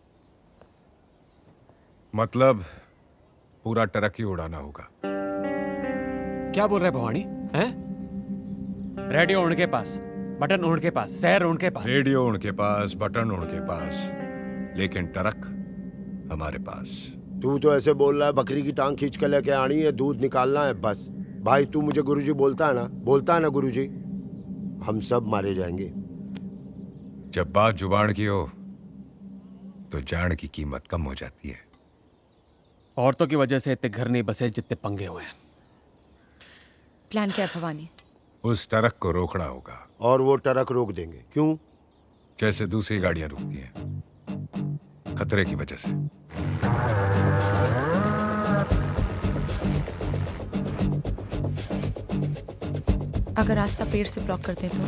मतलब पूरा ट्रक ही उड़ाना होगा। क्या बोल रहे भवानी? हैं? रेडियो उनके पास, बटन उनके पास, शहर उनके पास। रेडियो उनके पास, बटन उनके पास, लेकिन ट्रक हमारे पास। तू तो ऐसे बोल रहा है बकरी की टांग खींच के लेके आनी है, दूध निकालना है बस। भाई तू मुझे गुरुजी बोलता है ना गुरुजी, हम सब मारे जाएंगे। जब बात जुबान की हो तो जान की कीमत कम हो जाती है। औरतों की वजह से इतने घर नहीं बसे जितने पंगे हुए हैं। प्लान क्या है भवानी? उस ट्रक को रोकना होगा। और वो ट्रक रोक देंगे। क्यों? जैसे दूसरी गाड़ियां रुकती हैं, खतरे की वजह से। अगर रास्ता पेड़ से ब्लॉक कर दे तो?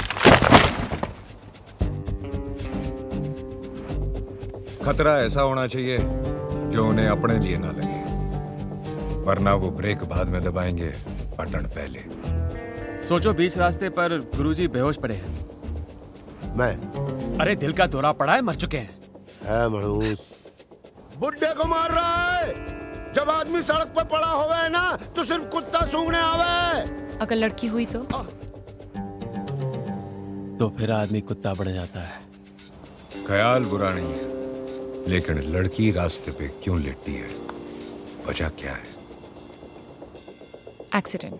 खतरा ऐसा होना चाहिए जो उन्हें अपने लिए ना लगे, वरना वो ब्रेक बाद में दबाएंगे, बटन पहले। सोचो बीच रास्ते पर गुरुजी बेहोश पड़े हैं। मैं? अरे दिल का दौरा पड़ा है, मर चुके हैं। है मनहूस, बुड्ढे को मार रहा है। जब आदमी सड़क पर पड़ा हुआ है ना, तो सिर्फ कुत्ता सूंघने आवे। अगर लड़की हुई तो फिर आदमी कुत्ता बन जाता है। ख्याल बुरा नहीं है, लेकिन लड़की रास्ते पे क्यों लेटी है, वजह क्या है? एक्सीडेंट।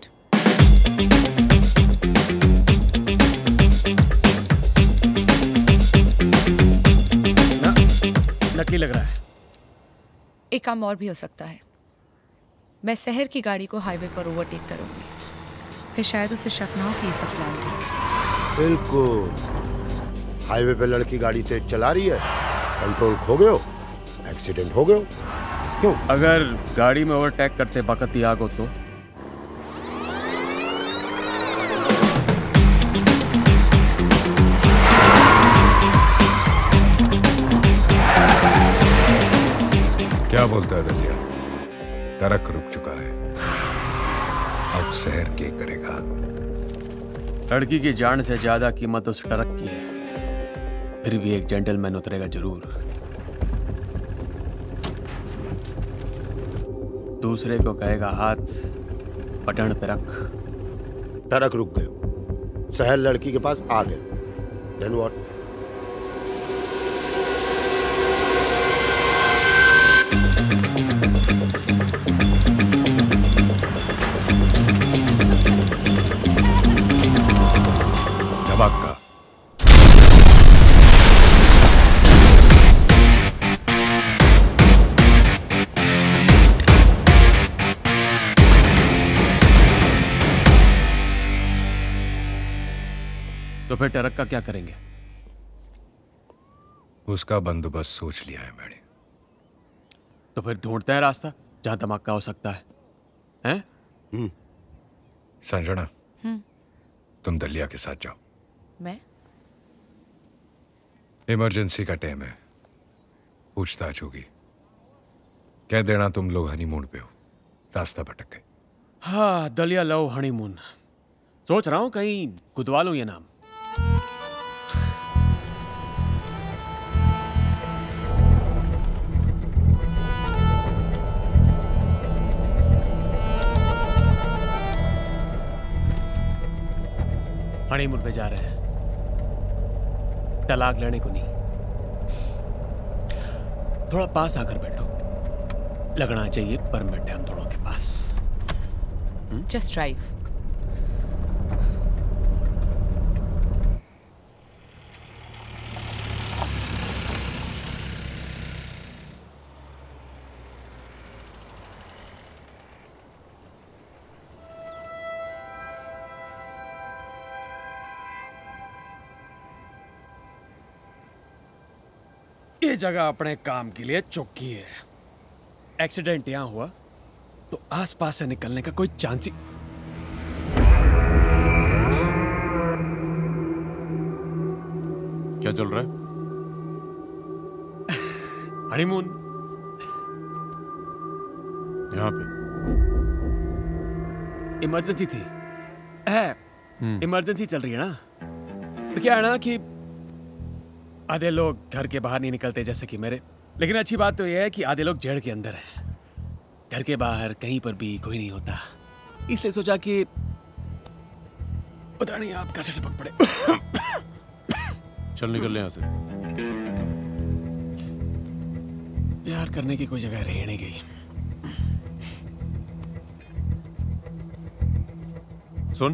नकली लग रहा है। एक काम और भी हो सकता है। मैं शहर की गाड़ी को हाईवे पर ओवरटेक करूंगी, फिर शायद उसे शक ना हो कि ये सब प्लान है। बिल्कुल। हाईवे पे लड़की गाड़ी तेज चला रही है, कंट्रोल खो गए हो, एक्सीडेंट हो गए। क्यों? अगर गाड़ी में ओवरटेक करते वक्त ही आग हो तो? क्या बोलता है दलिया? ट्रक रुक चुका है, अब शहर के करेगा। लड़की की जान से ज्यादा कीमत उस ट्रक की है, फिर भी एक जेंटलमैन उतरेगा जरूर। दूसरे को कहेगा हाथ बटन पे रख। ट्रक रुक गए, शहर लड़की के पास आ गए। Then what? धमाका। तो फिर ट्रक का क्या करेंगे? उसका बंदोबस्त सोच लिया है मैंने। तो फिर ढूंढते हैं रास्ता जहां धमाका हो सकता है, हैं? संजना, तुम दलिया के साथ जाओ। मैं? इमरजेंसी का टाइम है, पूछताछ होगी। कह देना तुम लोग हनीमून पे हो, रास्ता भटक गए। हाँ, दलिया लव हनीमून। सोच रहा हूं कहीं गुदवा लूं ये नाम। हनीमून पे जा रहे हैं, तलाक लेने को नहीं। थोड़ा पास आकर बैठो, लगना चाहिए परमिट है हम दोनों के पास। Just drive. ये जगह अपने काम के लिए चौकी है। एक्सीडेंट यहां हुआ तो आसपास से निकलने का कोई चांस ही। क्या चल रहा है? हनीमून यहाँ पे इमरजेंसी थी है। इमरजेंसी चल रही है ना, तो क्या है ना कि आधे लोग घर के बाहर नहीं निकलते जैसे कि मेरे, लेकिन अच्छी बात तो यह है कि आधे लोग जेल के अंदर हैं। घर के बाहर कहीं पर भी कोई नहीं होता, इसलिए सोचा कि पता नहीं आप कैसे टपक पड़े। चल निकल यहाँ से। प्यार करने की कोई जगह रह नहीं गई। सुन,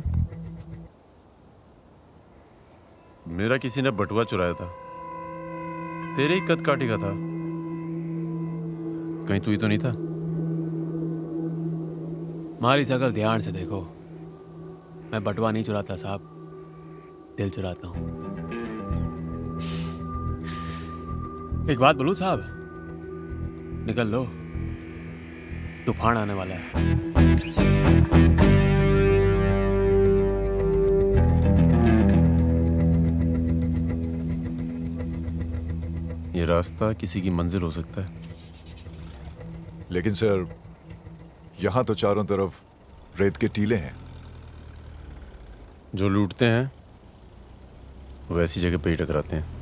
मेरा किसी ने बटुआ चुराया था, तेरे ही कद काटी का था। कहीं तू ही तो नहीं था? हमारी शकल ध्यान से देखो, मैं बटुआ नहीं चुराता साहब, दिल चुराता हूं। एक बात बोलूं साहब, निकल लो, तूफान आने वाला है। ये रास्ता किसी की मंजिल हो सकता है, लेकिन सर यहां तो चारों तरफ रेत के टीले हैं। जो लूटते हैं वो ऐसी जगह पे ही टकराते हैं।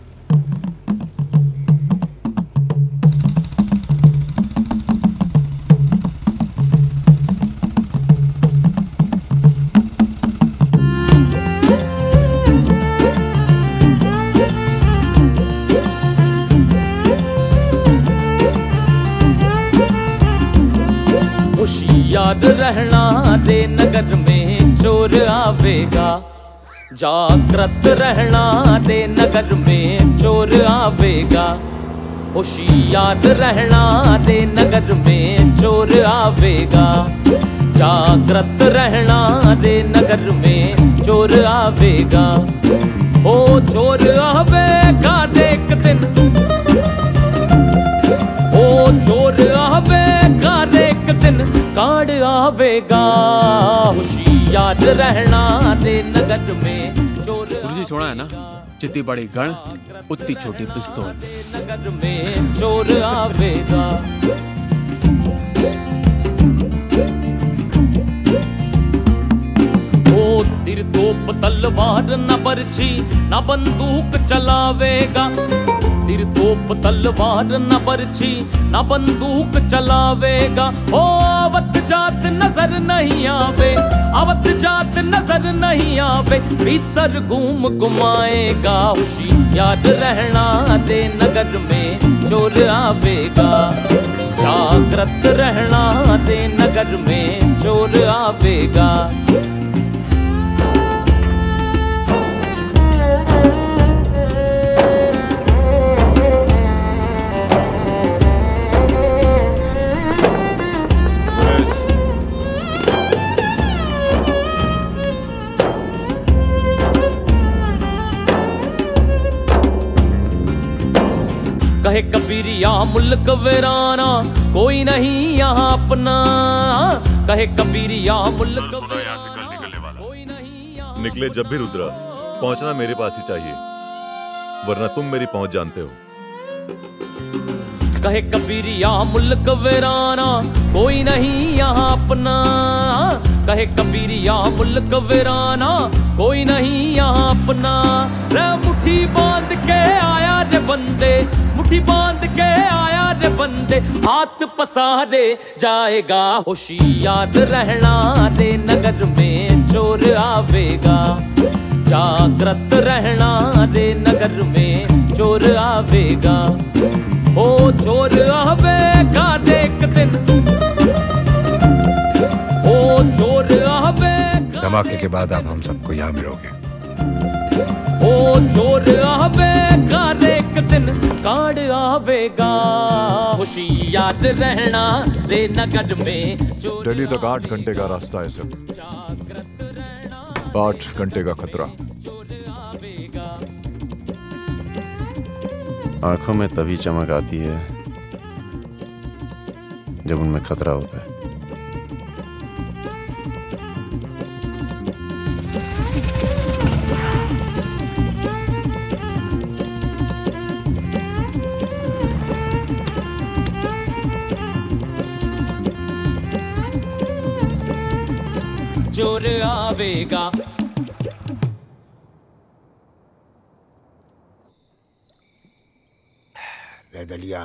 याद रहना रे नगर में चोर आवेगा, जागृत रहना रे नगर में चोर आवेगा। होशियार रहना रे नगर में चोर आवेगा, जागृत रहना रे नगर में चोर आवेगा। ओ चोर आवेगा एक दिन, ओ चोर आवेगा एक दिन, कांड आवेगा। होशियार रहना रे नगर में चोर। गुरुजी सुना है ना, जितनी बड़ी गण उतनी छोटी पिस्तौल। नगर में चोर आवेगा। ओ तिर तोप तलवार न बरछी न बंदूक चलावेगा, तिर तोप तलवार न बरछी न बंदूक चलावेगा। ओ आवत जात नजर नहीं आवे, आवत जात नजर नहीं आवे, भीतर घूम घुमाएगा। होशियार रहना रे नगर में चोर आवेगा, जागृत रहना रे नगर में चोर आवेगा। कहे कबीर यहाँ मुल्क वीराना, कोई नहीं यहाँ अपना। कहे कबीर यहाँ मुल्क निकले जब भी रुद्रा, पहुंचना मेरे पास ही चाहिए, वरना तुम मेरी पहुंच जानते हो। कहे कबीर यहाँ मुल्क वीराना, कोई नहीं यहाँ अपना। कहे कबीर यहाँ मुल्क वीराना, कोई नहीं यहाँ अपना। रे मुट्ठी बांध के आया रे बंदे, मुट्ठी बांध के आया रे बंदे, हाथ पसारे जाएगा। होशियार रहना रे नगर में चोर आवेगा, जागृत रहना रे नगर में चोर आवेगा, ओ चोर आवेगा एक दिन, ओ चोर आवेगा। धमाके के बाद आप हम सबको यहाँ मिलोगे। ओ चोर आवेगा एक दिन, कांड आवेगा, होशियार रहना रे नगर में चोर। दिल्ली तक 8 घंटे का रास्ता है सर, 8 घंटे का खतरा। आंखों में तभी चमक आती है जब उनमें खतरा होता है। चोर आवेगा। रे दलिया,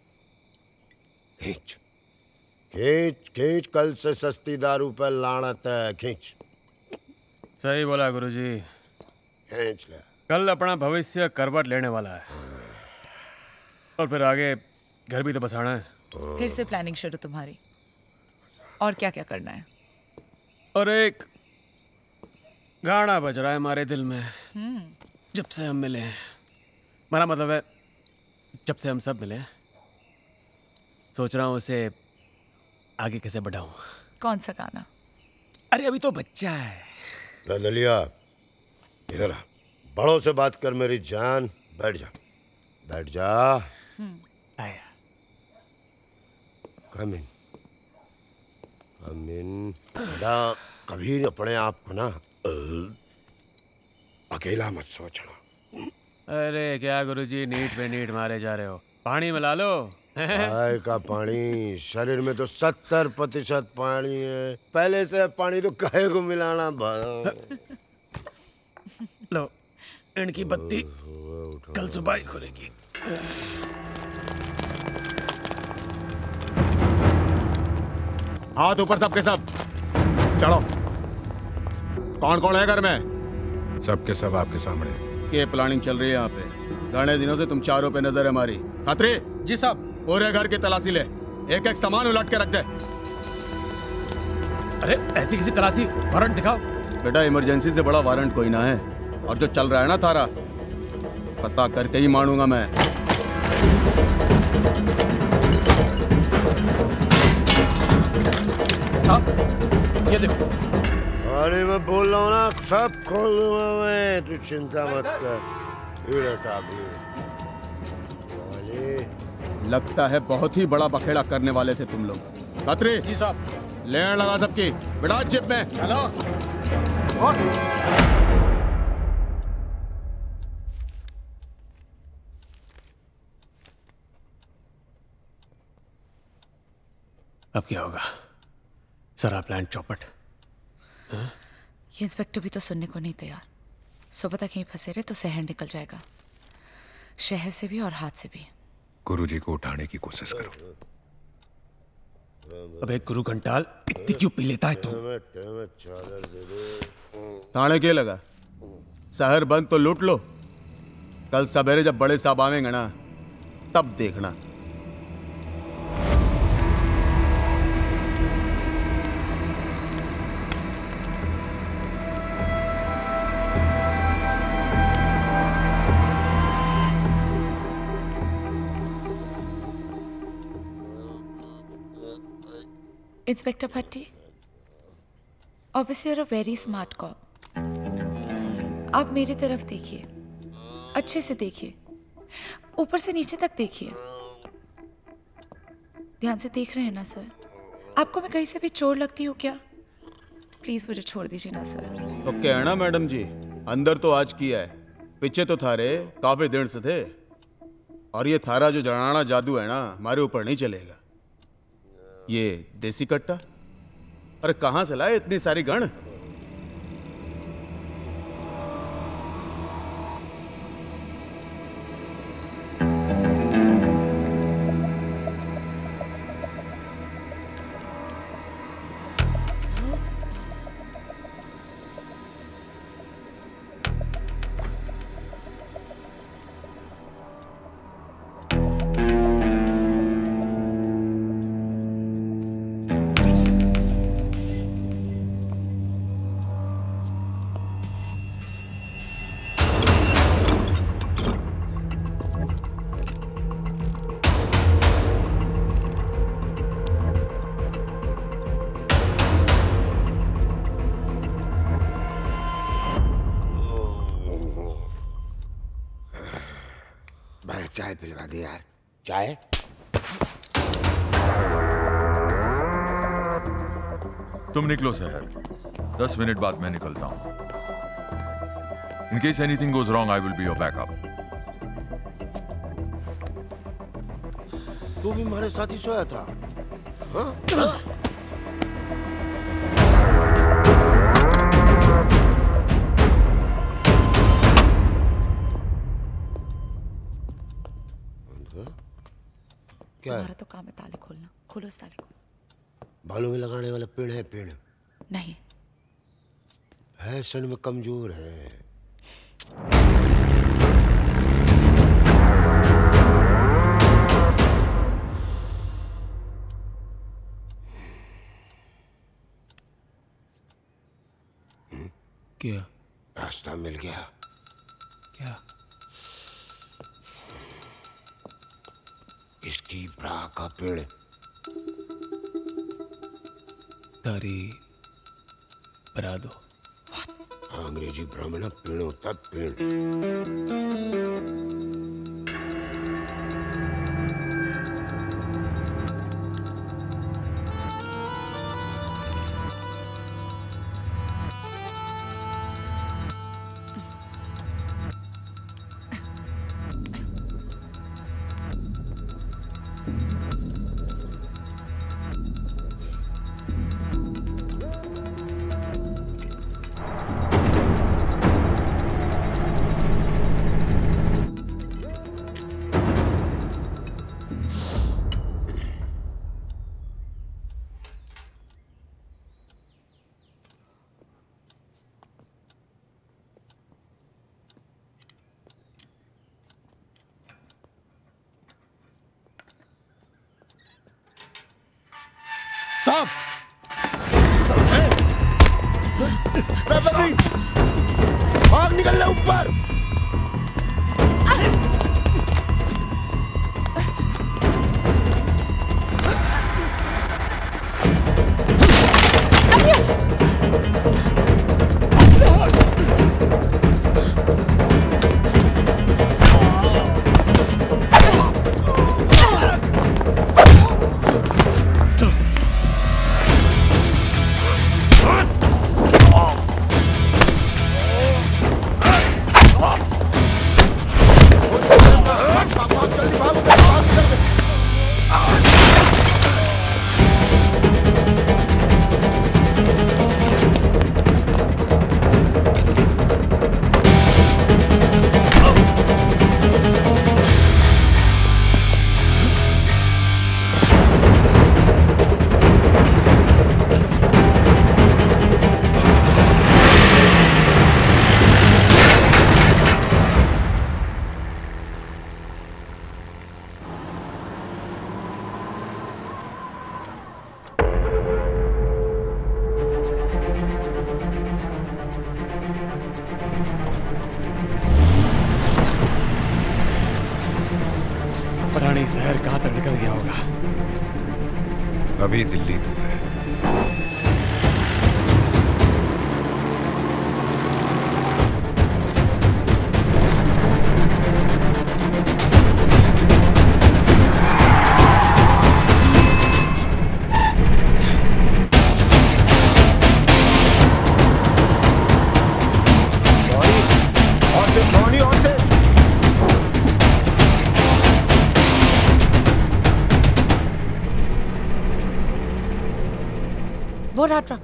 खींच खींच खींच, कल से सस्ती दारू पर लानत है, खींच। सही बोला गुरुजी, खींच ले। कल अपना भविष्य करवट लेने वाला है, और फिर आगे घर भी तो बसाना है। फिर से प्लानिंग शुरू तुम्हारी, और क्या क्या करना है? और एक गाना बज रहा है हमारे दिल में जब से हम मिले हैं। मेरा मतलब है जब से हम सब मिले हैं, सोच रहा हूँ उसे आगे कैसे बढ़ाऊं। कौन सा गाना? अरे अभी तो बच्चा है। रदलिया, इधर आ, बड़ों से बात कर मेरी जान। बैठ जा, बैठ जा। आया। कम इन, कम इन। बेटा, कभी अपने आप को ना अकेला मत सोचना। अरे क्या गुरुजी, नीट पे नीट मारे जा रहे हो। पानी मिला लो। चाय का पानी, शरीर में तो 70% पानी है, पहले से पानी तो काहे को मिलाना। लो, इनकी बत्ती कल सुबह ही खुलेगी। हाथ ऊपर सबके सब, चढ़ो। कौन कौन है घर में? सबके सब आपके सामने। ये प्लानिंग चल रही है यहाँ पे, घने दिनों से तुम चारों पे नजर है हमारी। खतरे जी साहब, पूरे घर की तलाशी ले, एक एक सामान उलट के रख दे। अरे ऐसी किसी तलाशी, वारंट दिखाओ। बेटा, इमरजेंसी से बड़ा वारंट कोई ना है, और जो चल रहा है ना थारा, पता करके ही मानूंगा मैं। साहब ये देखो। अरे मैं बोल रहा हूँ ना, सब खोल दूंगा मैं, तू चिंता मत कर। लगता है बहुत ही बड़ा बखेड़ा करने वाले थे तुम लोग। खतरे जी साहब, लेन लगा सबकी, बिड़ा जिप में। चलो। अब क्या होगा? सारा प्लान चौपट। ये इंस्पेक्टर भी तो सुनने को नहीं तैयार। सुबह तक यहीं फंसे रहे तो शहर निकल जाएगा, शहर से भी और हाथ से भी। गुरुजी को उठाने की कोशिश करो। अबे गुरु घंटाल, इतनी क्यों पी लेता है तू? थाने के लगा, शहर बंद तो लूट लो। कल सवेरे जब बड़े साहब आवेंगे ना, तब देखना। Inspector Bhatti, obviously you are a very smart cop. आप मेरी तरफ देखिए, अच्छे से देखिए, ऊपर से नीचे तक देखिए। ध्यान से देख रहे हैं ना सर? आपको मैं कहीं से भी चोट लगती हूँ क्या? प्लीज मुझे छोड़ दीजिए ना सर। तो कहना मैडम जी, अंदर तो आज किया है, पीछे तो थारे काफी दिन से थे। और ये थारा जो जड़ाना जादू है ना, हमारे ऊपर नहीं चलेगा। ये देसी कट्टा, अरे कहां से लाए इतनी सारी गण? पिलवा दे यार चाय। तुम निकलो सहर, 10 मिनट बाद मैं निकलता हूं। In case anything goes wrong, I will be your backup. तू भी हमारे साथ ही सोया था? हाँ? क्या तुम्हारा तो काम है ताले खोलना, खोलो इस ताले को। बालों में लगाने वाला पेड़ है? पेड़ नहीं, फैशन में कमजोर है। क्या? रास्ता मिल गया। क्या? इसकी ब्रा का पेड़। तारी बरा दो। अंग्रेजी ब्राह्मण पेड़ होता पेड़। साहब भाग निकल ले ऊपर। शहर कहां तक निकल गया होगा? अभी दिल्ली दूर है। वो रहा ट्रक।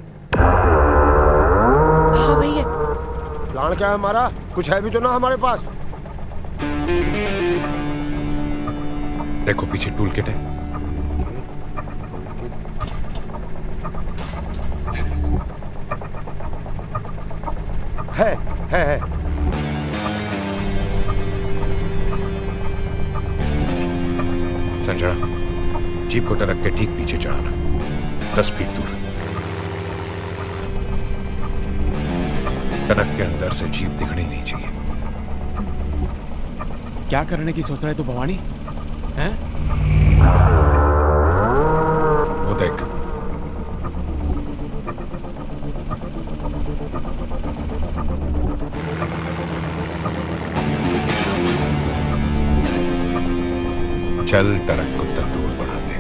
हाँ वही है। प्लान क्या है हमारा? कुछ है भी तो ना हमारे पास। देखो पीछे टूल किट है। संजना, जीप को टरक के ठीक पीछे चढ़ाना, 10 फीट दूर। टनक के अंदर से जीप दिखनी नहीं चाहिए। क्या करने की सोच रहा है तू भवानी? हैं? वो देख। चल टरक को तंदूर बनाते।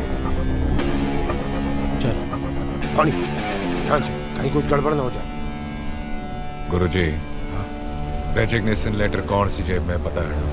चल पानी ध्यान से, कहीं कुछ गड़बड़ ना हो जाए। गुरुजी, रेजिग्नेशन लेटर कौन सी जेब में पता है?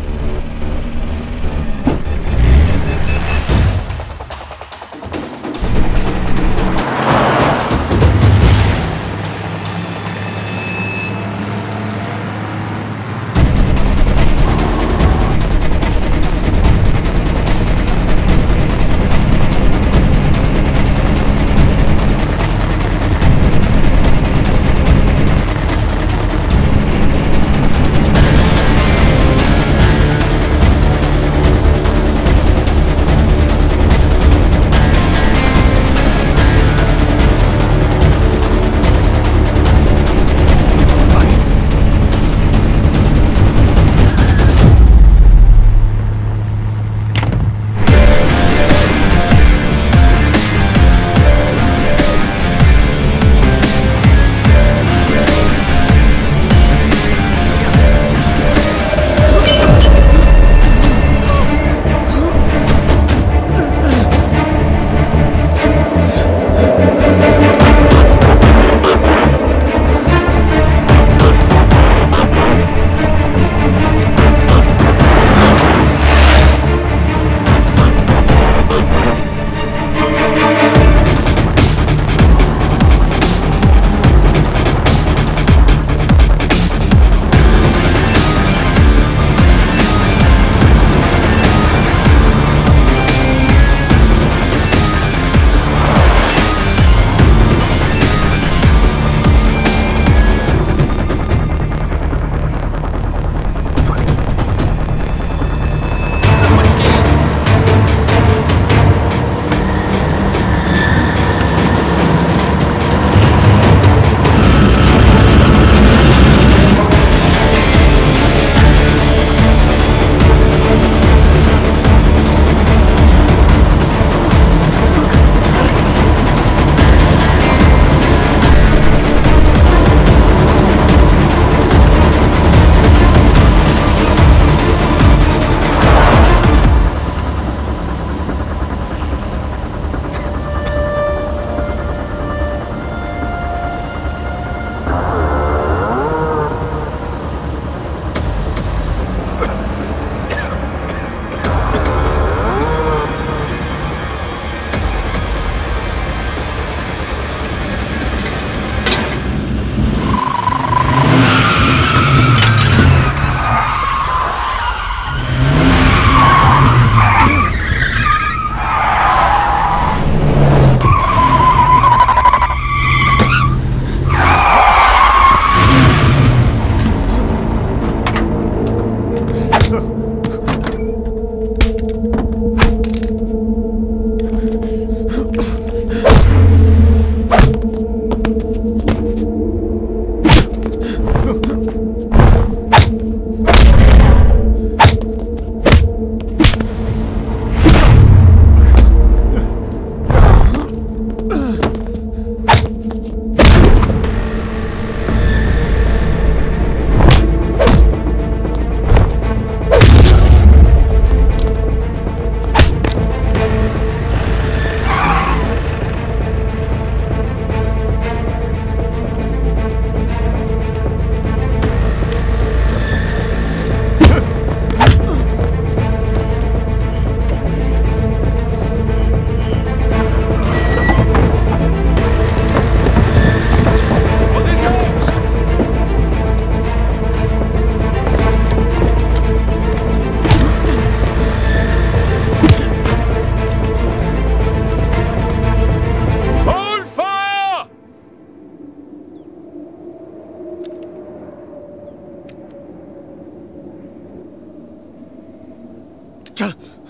चल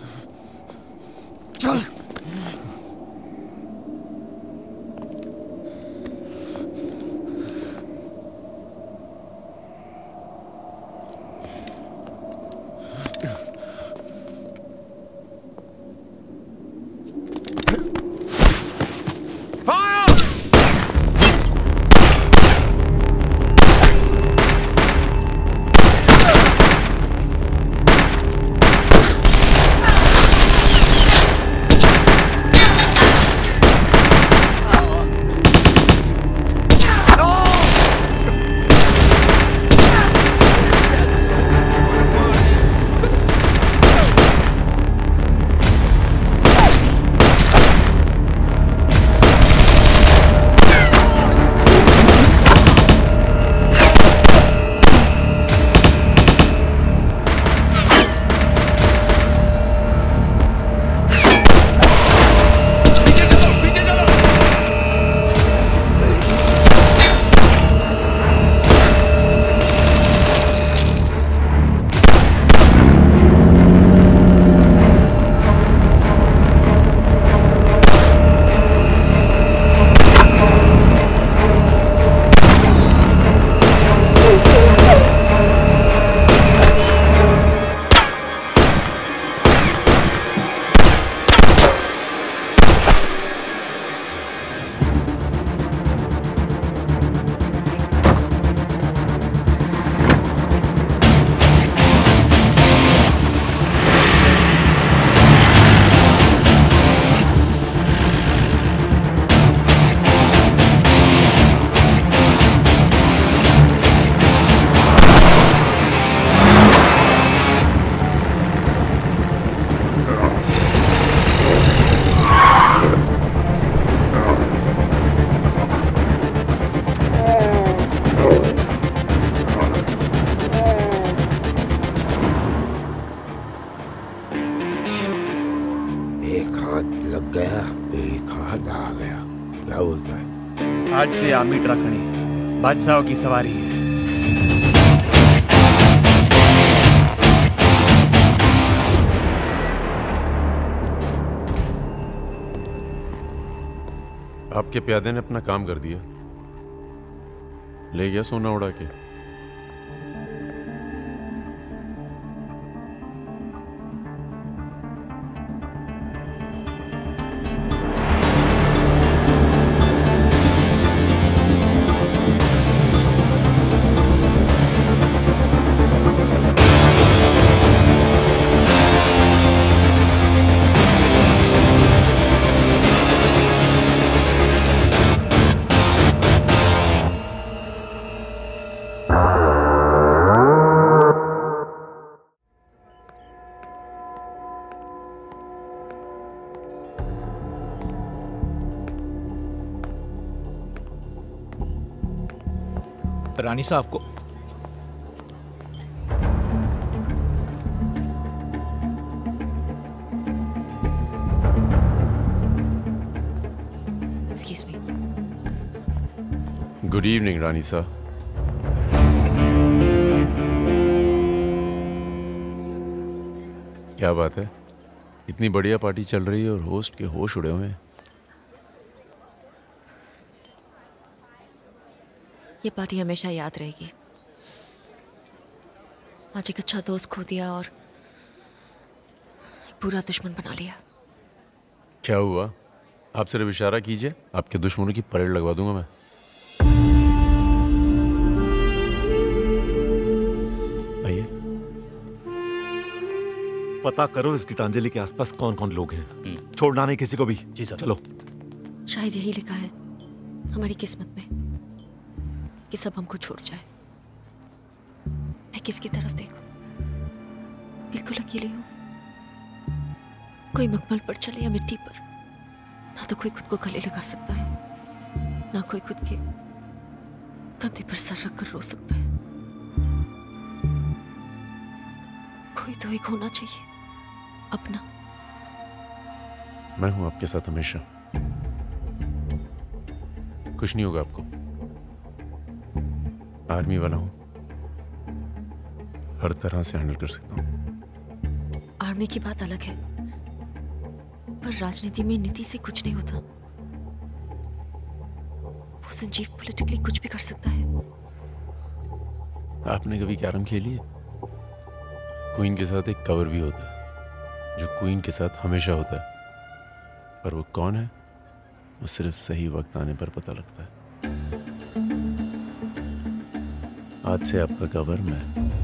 चल गया, एक हाथ आ गया। क्या बोलता है? आज से आर्मी ट्रकनी बादशाहों की सवारी है। आपके प्यादे ने अपना काम कर दिया, ले गया सोना उड़ा के। रानी साहब को एक्सक्यूज मी। गुड इवनिंग रानी साहब। क्या बात है, इतनी बढ़िया पार्टी चल रही है और होस्ट के होश उड़े हुए हैं। ये पार्टी हमेशा याद रहेगी। आज एक अच्छा दोस्त खो दिया और एक बुरा दुश्मन बना लिया। क्या हुआ? आप सिर्फ इशारा कीजिए, आपके दुश्मनों की परेड लगवा दूंगा मैं। आइए। पता करो इस गीतांजलि के आसपास कौन कौन लोग हैं। छोड़ना नहीं किसी को भी। जी सर। चलो। शायद यही लिखा है हमारी किस्मत में कि सब हमको छोड़ जाए। मैं किसकी तरफ देखूं? बिल्कुल अकेली हूं। कोई मखमल पर चले या मिट्टी पर, ना तो कोई खुद को गले लगा सकता है, ना कोई खुद के कंधे पर सर रखकर रो सकता है। कोई तो एक होना चाहिए अपना। मैं हूं आपके साथ हमेशा। कुछ नहीं होगा आपको। आर्मी वाला हूं, हर तरह से हैंडल कर सकता हूं। आर्मी की बात अलग है, पर राजनीति में नीति से कुछ नहीं होता। वो संजीव पॉलिटिकली कुछ भी कर सकता है। आपने कभी कैरम खेली है? क्वीन के साथ एक कवर भी होता है जो क्वीन के साथ हमेशा होता है, पर वो कौन है वो सिर्फ सही वक्त आने पर पता लगता है। आज से आपका कवर मैं।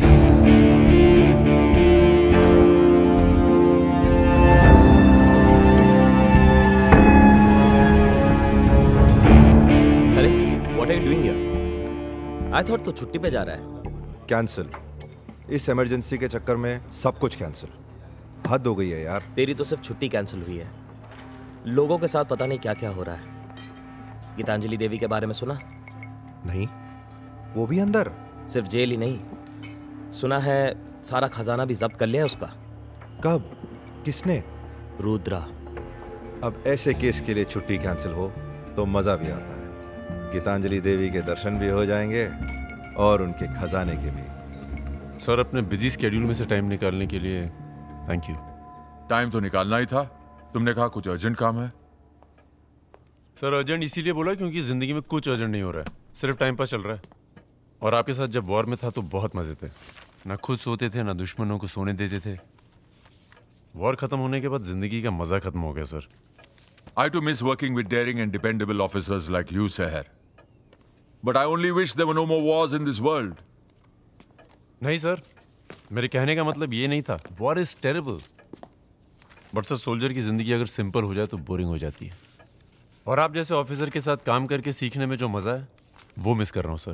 अरे, what are you doing here? I thought तो छुट्टी पे जा रहा है। कैंसिल। इस इमरजेंसी के चक्कर में सब कुछ कैंसिल। हद हो गई है यार। तेरी तो सिर्फ छुट्टी कैंसिल हुई है, लोगों के साथ पता नहीं क्या क्या हो रहा है। गीतांजलि देवी के बारे में सुना? नहीं, वो भी अंदर? सिर्फ जेल ही नहीं, सुना है सारा खजाना भी जब्त कर लिया उसका। कब? किसने? रुद्रा। अब ऐसे केस के लिए छुट्टी कैंसिल हो तो मजा भी आता है। गीतांजलि देवी के दर्शन भी हो जाएंगे और उनके खजाने के भी। सर, अपने बिजी स्केड्यूल में से टाइम निकालने के लिए थैंक यू। टाइम तो निकालना ही था। तुमने कहा कुछ अर्जेंट काम है। सर, अर्जेंट इसीलिए बोला क्योंकि जिंदगी में कुछ अर्जेंट नहीं हो रहा है, सिर्फ टाइम पास चल रहा है। और आपके साथ जब वॉर में था तो बहुत मजे थे। ना खुद सोते थे, ना दुश्मनों को सोने देते थे। वॉर खत्म होने के बाद जिंदगी का मजा खत्म हो गया sir. I too miss working with daring and dependable officers like you, Seher. But I only wish there were no more wars in this world. नहीं सर, मेरे कहने का मतलब ये नहीं था। War is terrible, but sir soldier की जिंदगी अगर सिंपल हो जाए तो बोरिंग हो जाती है। और आप जैसे ऑफिसर के साथ काम करके सीखने में जो मजा है वो मिस कर रहा हूँ सर।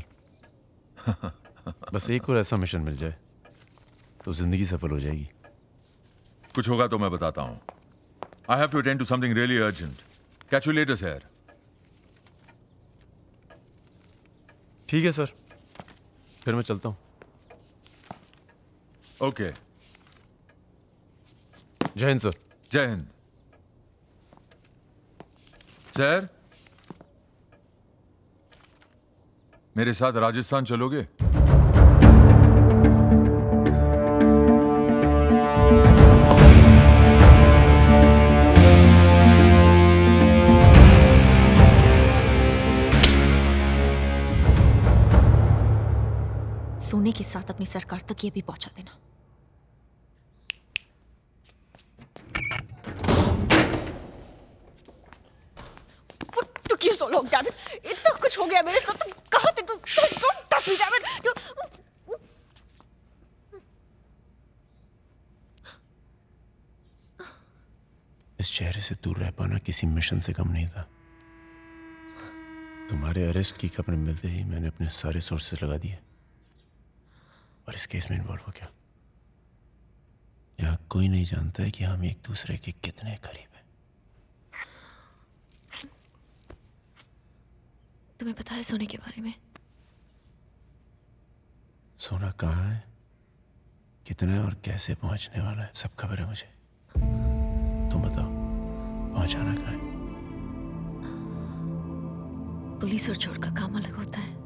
बस एक और ऐसा मिशन मिल जाए तो जिंदगी सफल हो जाएगी। कुछ होगा तो मैं बताता हूँ। I have to attend to something really urgent. Catch you later, Seher. ठीक है सर, फिर मैं चलता हूँ। Okay. जय हिंद सर। जय हिंद। सर, मेरे साथ राजस्थान चलोगे? सोने के साथ अपनी सरकार तक ये भी पहुंचा देना। तू क्यों सो लोग डैविड? इतना कुछ हो गया मेरे साथ, तुम कहाँ थे? तुम डोंट टच मी डैविड। इस चेहरे से दूर रह पाना किसी मिशन से कम नहीं था। तुम्हारे अरेस्ट की खबर मिलते ही मैंने अपने सारे सोर्सेस लगा दिए। और इस केस में इन्वॉल्व हो गया। यहाँ कोई नहीं जानता है कि हम एक दूसरे के कितने करीब हैं। तुम्हें पता है सोने के बारे में? सोना कहाँ है, कितना है और कैसे पहुंचने वाला है, सब खबर है मुझे। तुम बताओ, पहुंचाना कहाँ है? पुलिस और चोर का काम अलग होता है।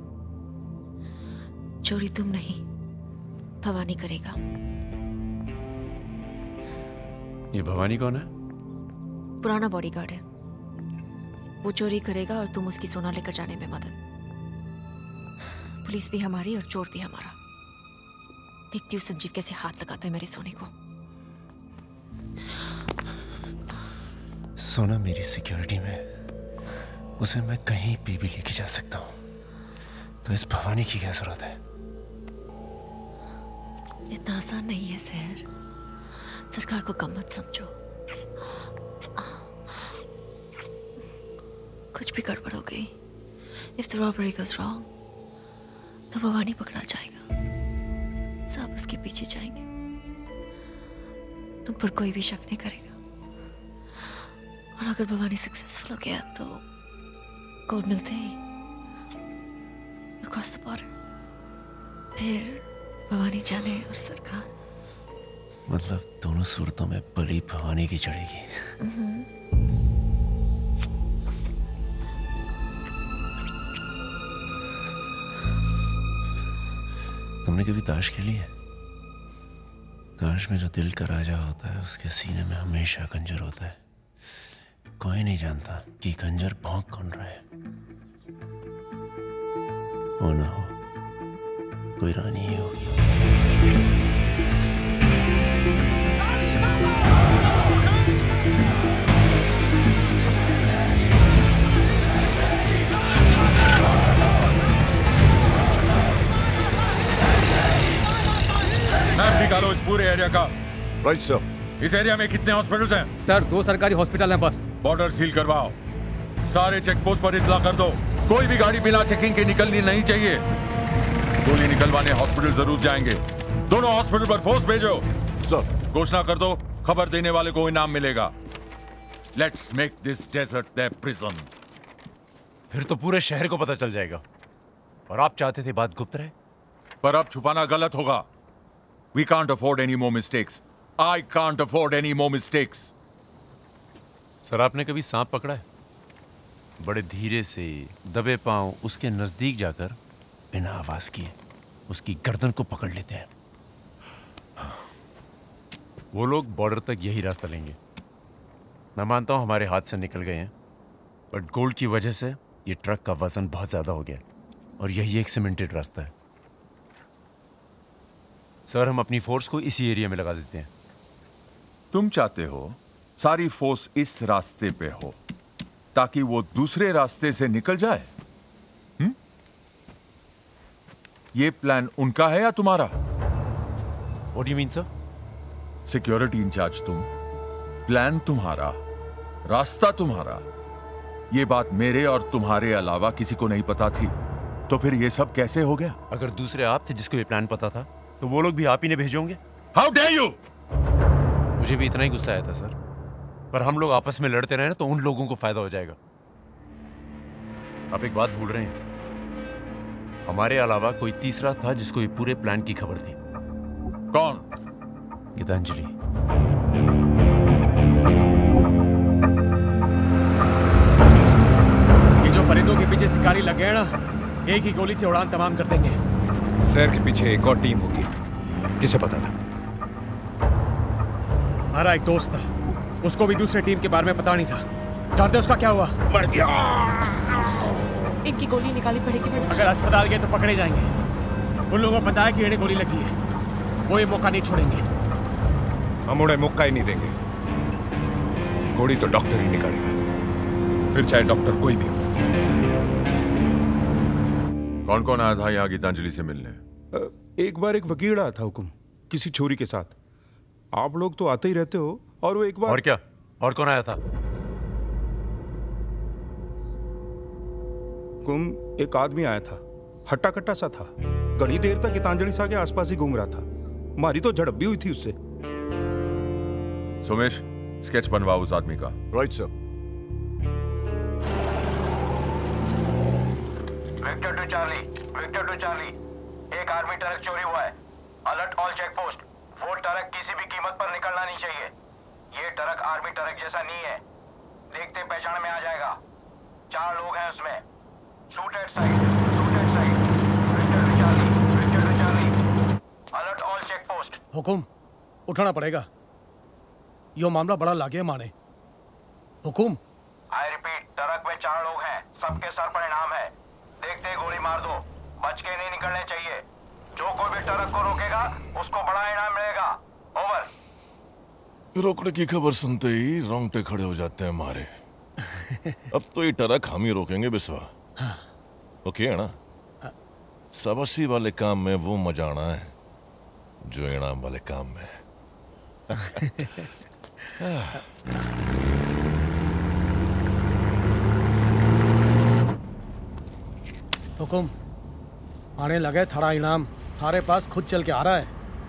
चोरी तुम नहीं, भवानी करेगा। ये भवानी कौन है? पुराना बॉडीगार्ड है। वो चोरी करेगा और तुम उसकी सोना लेकर जाने में मदद। पुलिस भी हमारी और चोर भी हमारा। देखती हूँ संजीव कैसे हाथ लगाता है मेरे सोने को। सोना मेरी सिक्योरिटी में, उसे मैं कहीं भी लेके जा सकता हूँ, तो इस भवानी की क्या जरूरत है? इतना आसान नहीं है सहर। सरकार को कम मत समझो। कुछ भी गड़बड़ हो गई, if the robbery goes wrong, तो भवानी पकड़ा जाएगा। सब उसके पीछे जाएंगे। तुम पर कोई भी शक नहीं करेगा। और अगर भवानी सक्सेसफुल हो गया तो कोड मिलते ही क्रॉस द बॉर्डर। फिर भवानी जाने और सरकार। मतलब दोनों सूरतों में बलि भवानी की चढ़ेगी। तुमने कभी ताश खेली है? ताश में जो दिल का राजा होता है उसके सीने में हमेशा खंजर होता है। कोई नहीं जानता कि खंजर भौंक कौन रहा है। हो ना हो, कोई रानी ही होगी। मैप निकालो इस पूरे एरिया का। Right sir. इस एरिया में कितने हॉस्पिटल्स हैं? सर 2 सरकारी हॉस्पिटल हैं बस। बॉर्डर सील करवाओ। सारे चेक पोस्ट पर इत्तला कर दो। कोई भी गाड़ी बिना चेकिंग के निकलनी नहीं चाहिए। गोली निकलवाने हॉस्पिटल जरूर जाएंगे। दोनों हॉस्पिटल पर फोर्स भेजो। सर। घोषणा कर दो, खबर देने वाले को इनाम मिलेगा। Let's make this desert their prison. फिर तो पूरे शहर को पता चल जाएगा। और आप चाहते थे बात गुप्त रहे, पर अब छुपाना गलत होगा। We can't afford any more mistakes. I can't afford any more mistakes. Sir आपने कभी सांप पकड़ा है? बड़े धीरे से दबे पांव उसके नजदीक जाकर बिना आवाज किए उसकी गर्दन को पकड़ लेते हैं। वो लोग बॉर्डर तक यही रास्ता लेंगे। मैं मानता हूं हमारे हाथ से निकल गए हैं, बट गोल्ड की वजह से ये ट्रक का वजन बहुत ज्यादा हो गया और यही एक सीमेंटेड रास्ता है। सर हम अपनी फोर्स को इसी एरिया में लगा देते हैं। तुम चाहते हो सारी फोर्स इस रास्ते पे हो ताकि वो दूसरे रास्ते से निकल जाए? ये प्लान उनका है या तुम्हारा? What do you mean, sir? Security in charge तुम, प्लान तुम्हारा, रास्ता तुम्हारा। ये बात मेरे और तुम्हारे अलावा किसी को नहीं पता थी, तो फिर ये सब कैसे हो गया? अगर दूसरे आप थे जिसको ये प्लान पता था, तो वो लोग भी आप ही ने भेजे होंगे। How dare you! मुझे भी इतना ही गुस्सा आया था सर, पर हम लोग आपस में लड़ते रहे ना तो उन लोगों को फायदा हो जाएगा। आप एक बात भूल रहे हैं, हमारे अलावा कोई तीसरा था जिसको ये पूरे प्लान की खबर थी। कौन? गीतांजलि। शिकारी लग गए ना, एक ही गोली से उड़ान तमाम कर देंगे। शहर के पीछे एक और टीम होगी, किसे पता था? हमारा एक दोस्त था, उसको भी दूसरे टीम के बारे में पता नहीं था। जानते उसका क्या हुआ? मर गया। इनकी गोली निकाली पड़ेगी मैडम। अगर अस्पताल गए तो पकड़े जाएंगे। उन लोगों को पता है कि इन्हें गोली लगी है, वो ये मौका नहीं छोड़ेंगे। हम उन्हें मौका ही नहीं देंगे। गोली तो डॉक्टर ही निकालेगा, फिर चाहे डॉक्टर कोई भी हो। कौन कौन आया था यहाँ गीतांजलि से मिलने? एक बार एक वकील आया था हुकुम, किसी छोरी के साथ। आप लोग तो आते ही रहते हो। और वो एक बार और क्या? और कौन आया था? हुकुम, एक आदमी आया था, हट्टा कट्टा सा था। घनी देर तक गीतांजलि सा के आसपास ही घूम रहा था। मारी तो झड़प भी हुई थी उससे। सोमेश, स्केच बनवाओ उस आदमी का। Right sir. Victor two Charlie, एक आर्मी ट्रक चोरी हुआ है। Alert all check post. वो ट्रक किसी भी कीमत पर निकलना नहीं चाहिए। ये ट्रक आर्मी ट्रक जैसा नहीं है, देखते पहचान में आ जाएगा। 4 लोग हैं उसमें। Shoot at sight. Victor two Charlie, alert all check post. हुकुम, उठाना पड़ेगा, यो मामला बड़ा लागे माने। हुकुम, आई रिपीट, ट्रक में 4 लोग हैं, सबके सर पर इनाम है। देखते ही गोली मार दो, बच के नहीं निकलने चाहिए। जो कोई भी ट्रक को रोकेगा उसको बड़ा इनाम मिलेगा। ओवर। रोकने की खबर सुनते ही रोंगटे खड़े हो जाते हैं हमारे। अब तो ये ट्रक हम ही रोकेंगे बिस्वा। ओके है ना? सबसी वाले काम में वो मजा आना है जो इनाम वाले काम में। हुकुम, आने लगे थोड़ा इनाम हमारे पास खुद चल के आ रहा है।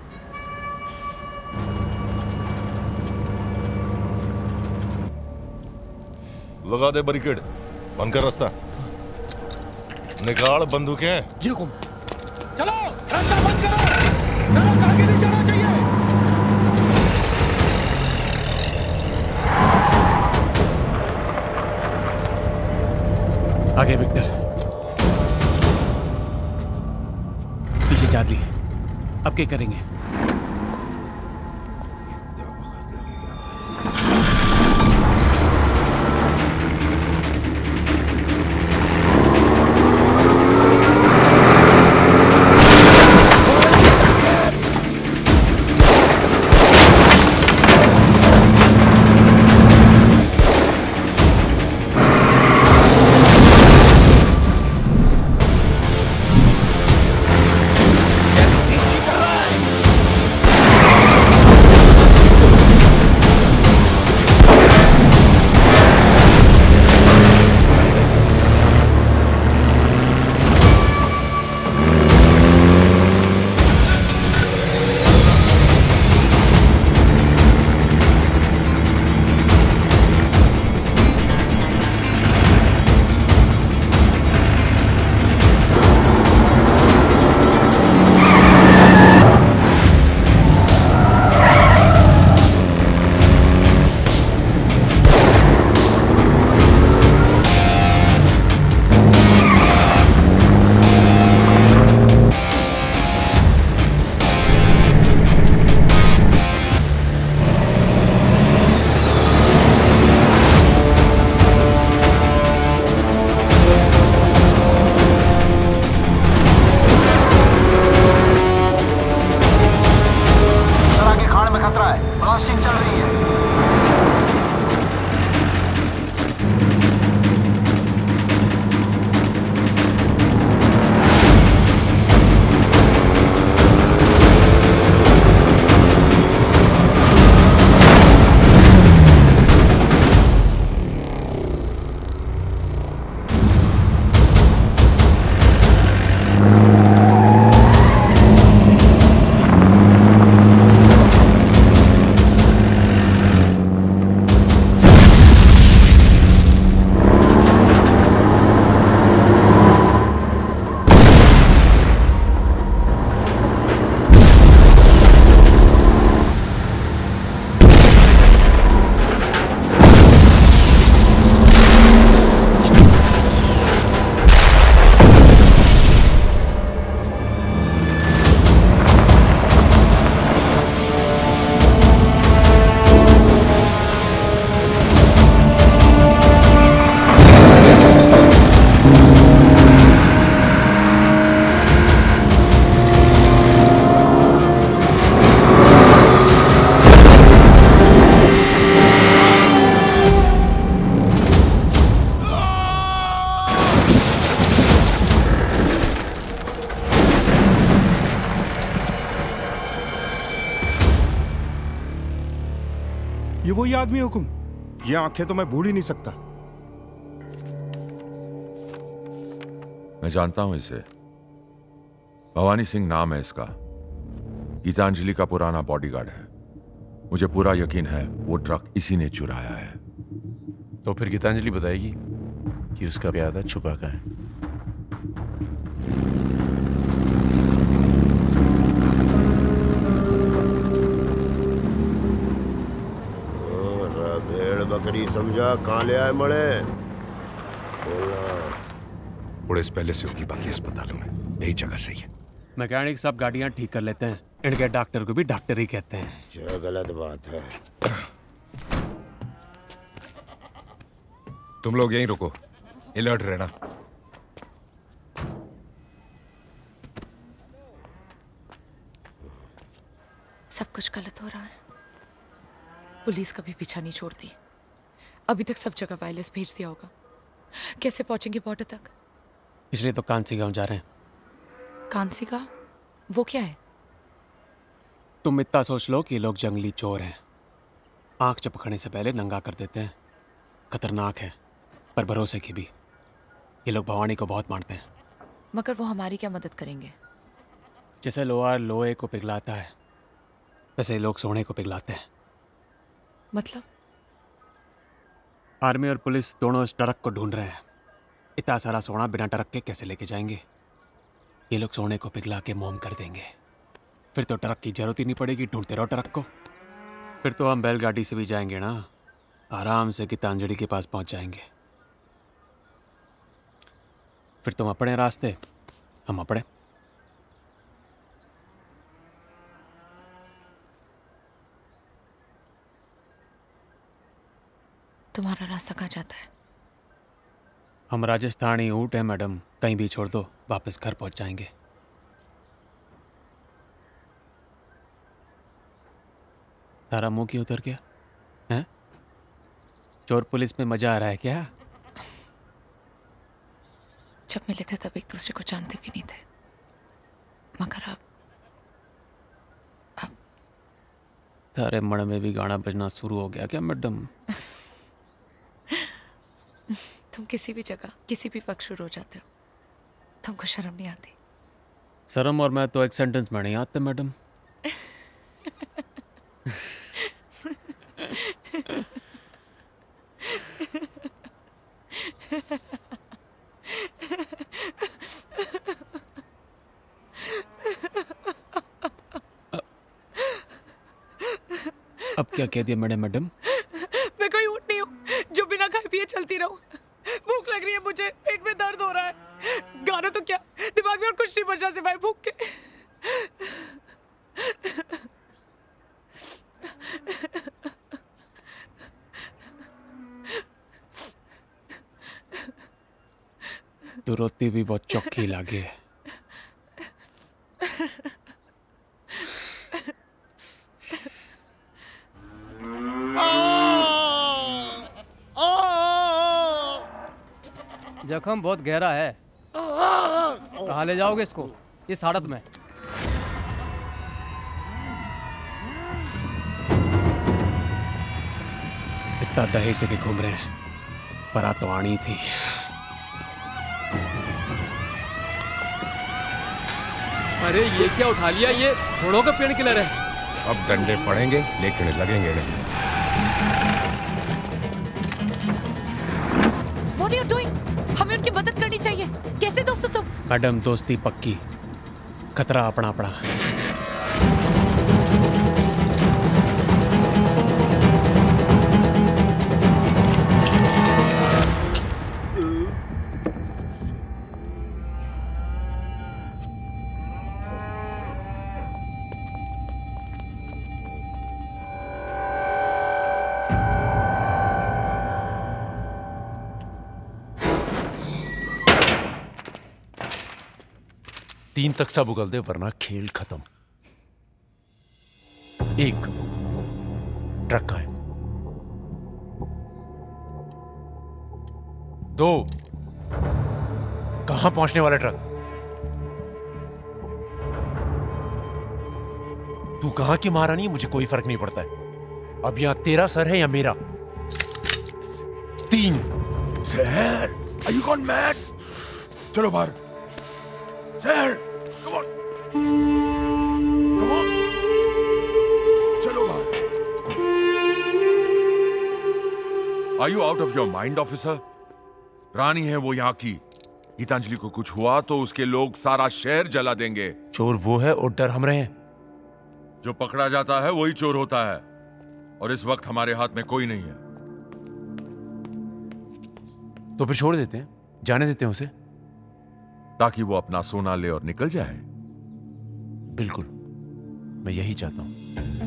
लगा दे बैरिकेड, बंद कर रास्ता, निकाल बंदूकें। जी हुकुम। चलो रास्ता बंद करो, ट्रक आगे नहीं जाना चाहिए। आगे विक्टर, पीछे चार्ली। अब क्या करेंगे? वही आदमी हुकुम, ये आंखें तो मैं भूल ही नहीं सकता। मैं जानता हूं इसे, भवानी सिंह नाम है इसका। गीतांजलि का पुराना बॉडीगार्ड है। मुझे पूरा यकीन है वो ट्रक इसी ने चुराया है। तो फिर गीतांजलि बताएगी कि उसका प्यादा छुपा कहाँ है। भेड़ बकरी समझा, कहाँ ले आए मड़े? बोलना। पुलिस पहले से होगी बाकी अस्पतालों में, यही जगह सही है। मैकेनिक सब गाड़ियां ठीक कर लेते हैं, इनके डॉक्टर को भी डॉक्टर ही कहते हैं। जो गलत बात है। तुम लोग यहीं रुको, अलर्ट रहना। सब कुछ गलत हो रहा है। पुलिस कभी पीछा नहीं छोड़ती। अभी तक सब जगह वायरलेस भेज दिया होगा। कैसे पहुंचेंगे बॉर्डर तक? इसलिए तो कांसी गांव जा रहे हैं। कांसी का वो क्या है? तुम इतना सोच लो कि ये लोग जंगली चोर हैं, आंख चपकने से पहले नंगा कर देते हैं। खतरनाक है पर भरोसे की भी। ये लोग भवानी को बहुत मानते हैं। मगर वो हमारी क्या मदद करेंगे? जैसे लोहा लोहे को पिघलाता है, वैसे लोग सोने को पिघलाते हैं। मतलब? आर्मी और पुलिस दोनों इस ट्रक को ढूंढ रहे हैं। इतना सारा सोना बिना ट्रक के कैसे लेके जाएंगे? ये लोग सोने को पिघला के मोम कर देंगे, फिर तो ट्रक की जरूरत ही नहीं पड़ेगी। ढूंढते रहो ट्रक को। फिर तो हम बैलगाड़ी से भी जाएंगे ना, आराम से गीतांजलि के पास पहुंच जाएंगे। फिर तुम अपने रास्ते, हम अपने। तुम्हारा रास्ता कहाँ जाता है? हम राजस्थानी ऊँट हैं मैडम, कहीं भी छोड़ दो वापस घर पहुंच जाएंगे। तारा मुंह क्यों उतर गया हैं? चोर पुलिस में मजा आ रहा है क्या? जब मिले थे तब एक दूसरे को जानते भी नहीं थे, मगर अब तारे मन में भी गाना बजना शुरू हो गया क्या मैडम? तुम किसी भी जगह किसी भी वक्त शुरू हो जाते हो, तुमको शर्म नहीं आती? शर्म और मैं तो एक सेंटेंस में नहीं आते मैडम। अब क्या कह दिया मैंने मैडम? मैं कोई ऊँट नहीं हूँ जो बिना खाए पिए चलती रहूं। भूख लग रही है मुझे, पेट में दर्द हो रहा है। गाना तो क्या, दिमाग में और कुछ नहीं बचा सिवाय भूख के। तो रोती भी बहुत चौकी लागे। जख्म बहुत गहरा है। कहाँ ले जाओगे इसको? ये साड़त में। इतना दहेज लेके घूम रहे हैं, बारात तो आनी थी। अरे ये क्या उठा लिया? ये घोड़ों का पेड़ किलर है। अब डंडे पड़ेंगे लेकिन लगेंगे नहीं। What are you doing? हमें उनकी मदद करनी चाहिए। कैसे दोस्त हो तुम? मैडम दोस्ती पक्की, खतरा अपना अपना। तीन तक सब उगल दे वरना खेल खत्म। एक ट्रक का है, दो कहां पहुंचने वाला ट्रक, तू कहां की महारानी है मुझे कोई फर्क नहीं पड़ता है। अब यहां तेरा सर है या मेरा? 3। सहर, are you gone mad? चलो बाहर। सहर, come on, come on, चलो बाहर। Are you out of your mind, officer? रानी है वो यहाँ की। गीतांजलि को कुछ हुआ तो उसके लोग सारा शहर जला देंगे। चोर वो है और डर हम रहे हैं। जो पकड़ा जाता है वही चोर होता है, और इस वक्त हमारे हाथ में कोई नहीं है। तो फिर छोड़ देते हैं, जाने देते हैं उसे, ताकि वो अपना सोना ले और निकल जाए। बिल्कुल, मैं यही चाहता हूं।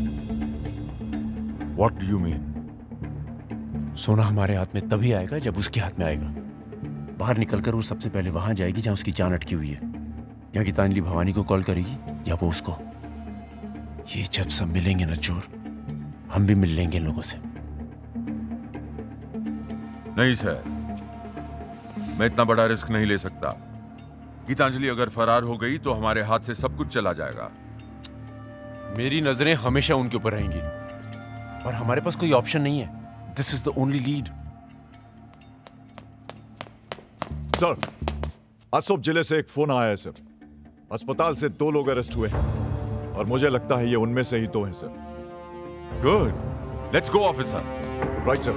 What do you mean? सोना हमारे हाथ में तभी आएगा जब उसके हाथ में आएगा। बाहर निकलकर वो सबसे पहले वहां जाएगी जहां उसकी जान अटकी हुई है। या गीतांजलि भवानी को कॉल करेगी या वो उसको। ये जब सब मिलेंगे ना चोर, हम भी मिल लेंगे इन लोगों से। नहीं सर, मैं इतना बड़ा रिस्क नहीं ले सकता। गीतांजलि अगर फरार हो गई तो हमारे हाथ से सब कुछ चला जाएगा। मेरी नजरें हमेशा उनके ऊपर रहेंगी और हमारे पास कोई ऑप्शन नहीं है। This is the only lead. Sir, Asop जिले से एक फोन आया है सर। अस्पताल से 2 लोग अरेस्ट हुए हैं और मुझे लगता है ये उनमें से ही 2 हैं sir. Good, let's go officer. Right sir.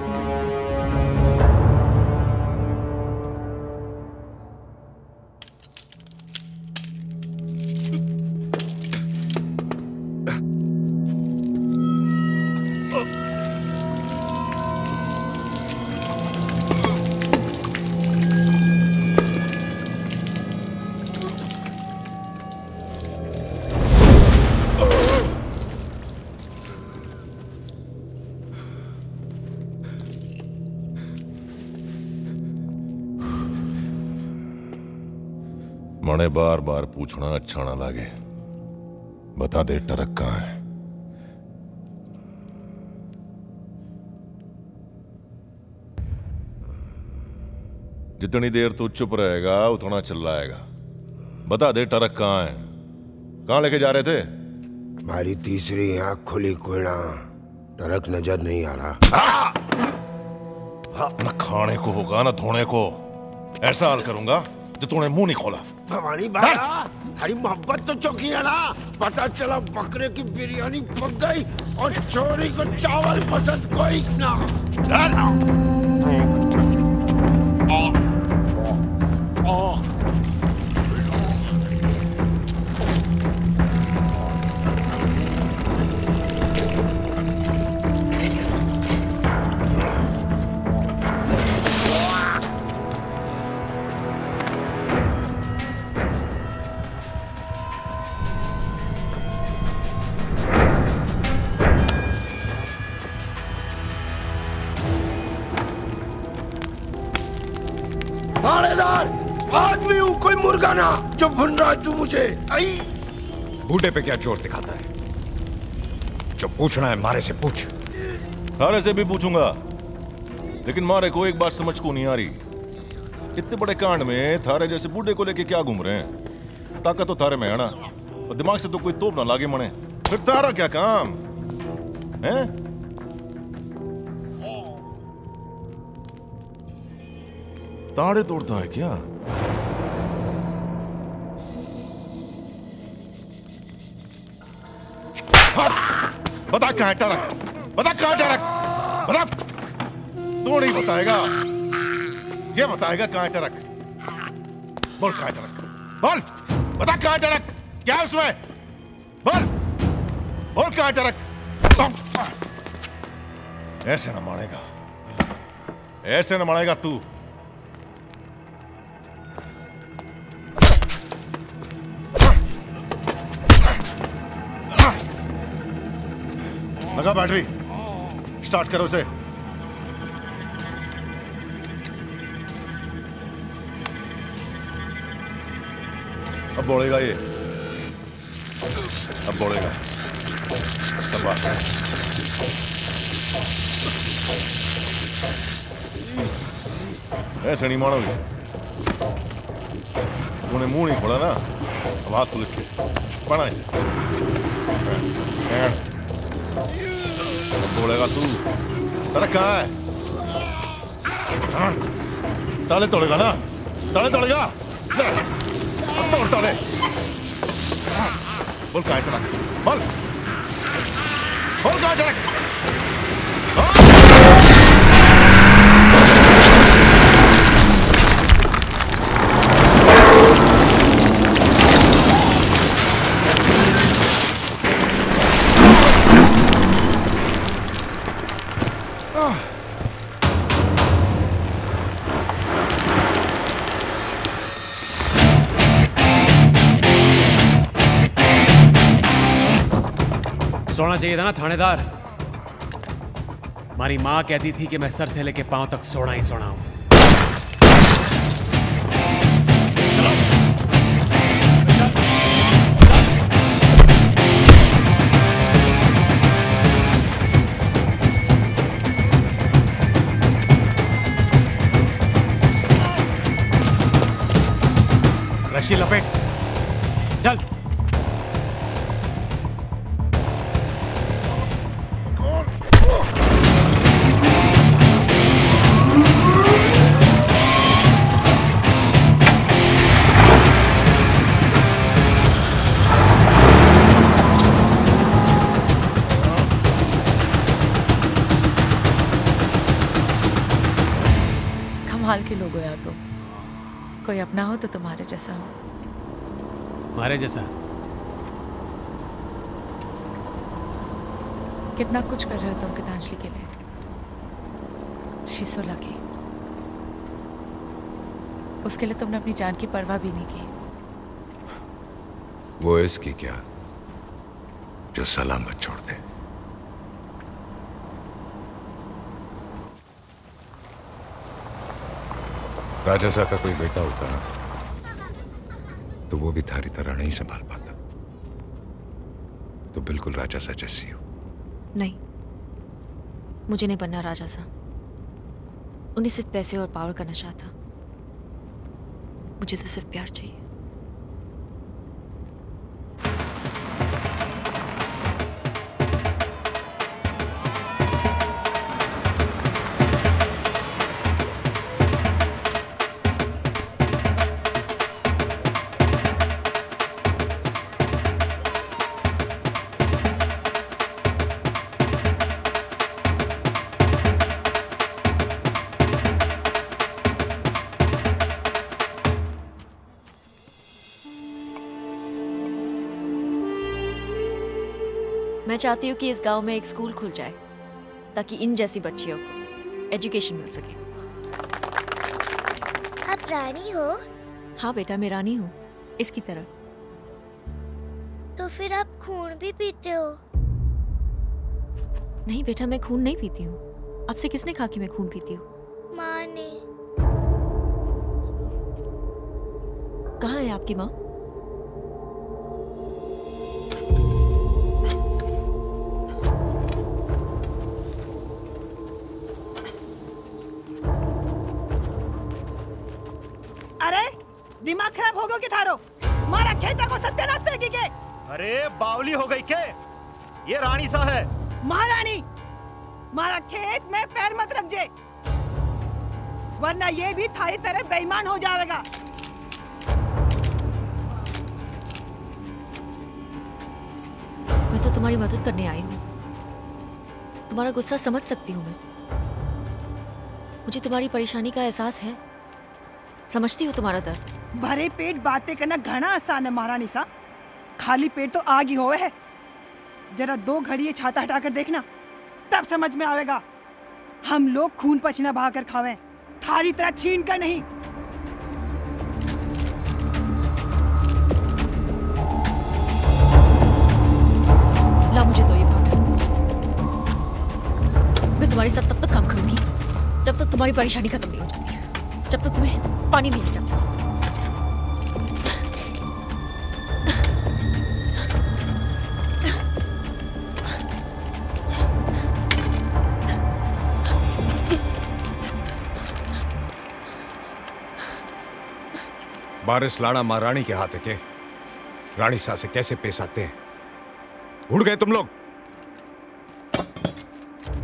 मने बार बार पूछना अच्छा ना लगे। बता दे टरक कहाँ है? जितनी देर तू चुप रहेगा उतना चिल्लाएगा। बता दे टरक कहाँ है? कहाँ लेके जा रहे थे? हमारी तीसरी आंख खुली कुएणा, टरक नजर नहीं आ रहा। न खाने को होगा न धोने को। ऐसा हाल करूंगा जो तूने मुंह नहीं खोला। भवानी भाई, हरी मोहब्बत तो चौकी है ना। पता चला बकरे की बिरयानी पक गई और चोरी को चावल पसंद कोई ना। आदमी हूँ, कोई मुर्गा ना जो भुन रहा है तू मुझे। बूढ़े पे क्या जोर दिखाता है? जो पूछना है मारे से पूछ। थारे से भी पूछूंगा, लेकिन मारे को एक बात समझ को नहीं आ रही। इतने बड़े कांड में थारे जैसे बूढ़े को लेके क्या घूम रहे हैं? ताकत तो थारे में है ना, और दिमाग से तो कोई तोप ना लागे मने। फिर तारा क्या काम है? ताड़े तोड़ता है क्या? बता कहाँ है टरक? बता कहाँ है टरक? बता। तू नहीं बताएगा, ये बताएगा कहाँ है टरक। बोल कहाँ है टरक? बोल, बता कहाँ है टरक? क्या है उसमें? बोल, बोल कहाँ है टरक? ऐसे ना मारेगा, ऐसे ना मारेगा तू। लगा बैटरी, स्टार्ट करो उसे। अब बोलेगा ये, अब बोलेगा। ऐसे नहीं मारोगे। तूने मुंह नहीं खोला ना, अब हाथ पुलिस के पढ़ा इसे। तोड़ेगा तू? टरक कहाँ है? हाँ? ताले तोड़ेगा ना? ताले तोड़ेगा? तोड़ ताले। बोल कहाँ है टरक? बोल। बोल कहाँ है टरक? सोना चाहिए था ना थानेदार। हमारी माँ कहती थी कि मैं सर से लेके पांव तक सोना ही सोना हूं। रस्सी लपेट, चल। कमाल के लोग हो यार तुम। कोई अपना हो तो तुम्हारे जैसा हो। हमारे जैसा? कितना कुछ कर रहे हो तुम गीतांजलि के लिए। She so lucky. उसके लिए तुमने अपनी जान की परवाह भी नहीं की। वो इसकी क्या जो सलामत छोड़ दे। राजसा का कोई बेटा होता ना तो वो भी थारी तरह नहीं संभाल पाता। तो बिल्कुल राजसा जैसी हो। नहीं, मुझे नहीं बनना राजसा। उन्हें सिर्फ पैसे और पावर का नशा था। मुझे तो सिर्फ प्यार चाहिए। मैं चाहती हूँ कि इस गांव में एक स्कूल खुल जाए ताकि इन जैसी बच्चियों को एजुकेशन मिल सके। आप रानी हो? हाँ बेटा, मैं रानी हूँ, इसकी तरह। तो फिर आप खून भी पीते हो? नहीं बेटा, मैं खून नहीं पीती हूँ। आपसे किसने कहा कि मैं खून पीती हूँ? माँ ने। कहाँ है आपकी माँ? दिमाग खराब हो गया कि थारो? मारा खेता को सत्यानाश करेगी के? अरे बावली हो गई के? ये रानी सा है। महारानी, मारा खेत में पैर मत रख जे, वरना ये भी थारी तरह बेईमान हो जाएगा। मैं तो तुम्हारी मदद करने आई हूँ। तुम्हारा गुस्सा समझ सकती हूँ मैं। मुझे तुम्हारी परेशानी का एहसास है। समझती हूँ तुम्हारा दर्द। भरे पेट बातें करना घना आसान है महारानी सा। खाली पेट तो आग ही होवे है। जरा 2 घड़ी ये छाता हटाकर देखना, तब समझ में आवेगा। हम लोग खून पसीना बहाकर खावे, थारी तरह छीन कर नहीं। ला मुझे दो ये पाउडर। मैं तुम्हारे साथ तब तक काम करूंगी जब तक तुम्हारी परेशानी खत्म नहीं हो जाती, जब तक तुम्हें पानी नहीं मिल जाता। बारिश लाड़ा महारानी के हाथ है के? रानी सा से कैसे पेश आते हैं? उड़ गए तुम लोग?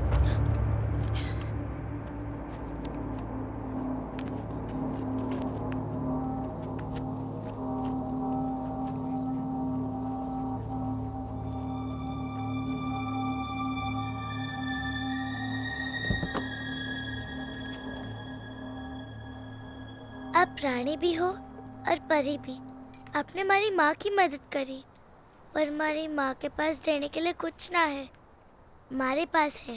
आप रानी भी हो और परी भी। आपने हमारी माँ की मदद करी, पर हमारी माँ के पास देने के लिए कुछ ना है। हमारे पास है।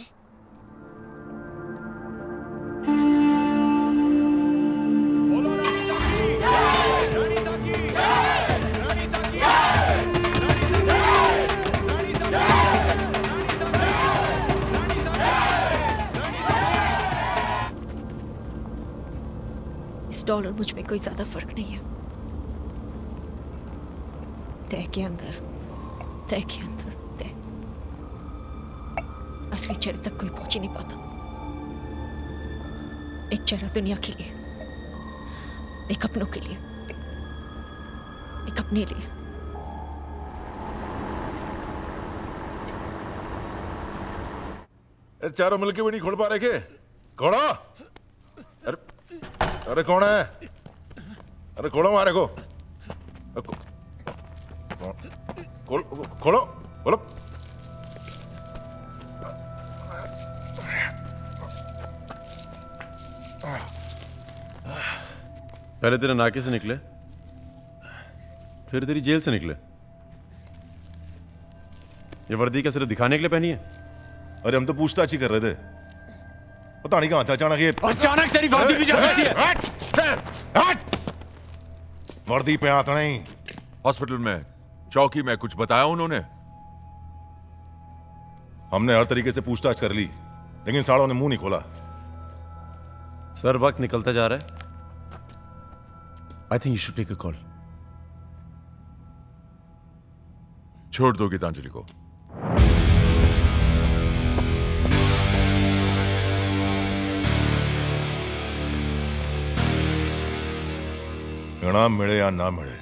इस डॉल और मुझ में कोई ज्यादा फर्क नहीं है। तय के अंदर, तय के अंदर तय। असली चेहरे तक कोई पहुंच ही नहीं पाता। एक चेहरा दुनिया के लिए, एक अपनों के लिए, एक अपने लिए। चारों मिलके भी नहीं खोल पा रहे के? खोलो। अरे कौन है? अरे खोलो मारे को। खोलो खोलो खोलो। पहले तेरे नाके से निकले, फिर तेरी जेल से निकले। ये वर्दी क्या सिर्फ दिखाने के लिए पहनी है? अरे हम तो पूछताछ ही कर रहे थे, पता नहीं कहां था अचानक ये। अचानक तेरी वर्दी भी जा सकती है। वर्दी पे हाथ नहीं। हॉस्पिटल में चौकी में कुछ बताया उन्होंने? हमने हर तरीके से पूछताछ कर ली, लेकिन साड़ों ने मुंह नहीं खोला। सर वक्त निकलता जा रहा है। I think you should take a call. छोड़ दो गीतांजलि को। इनाम मिले या ना मिले,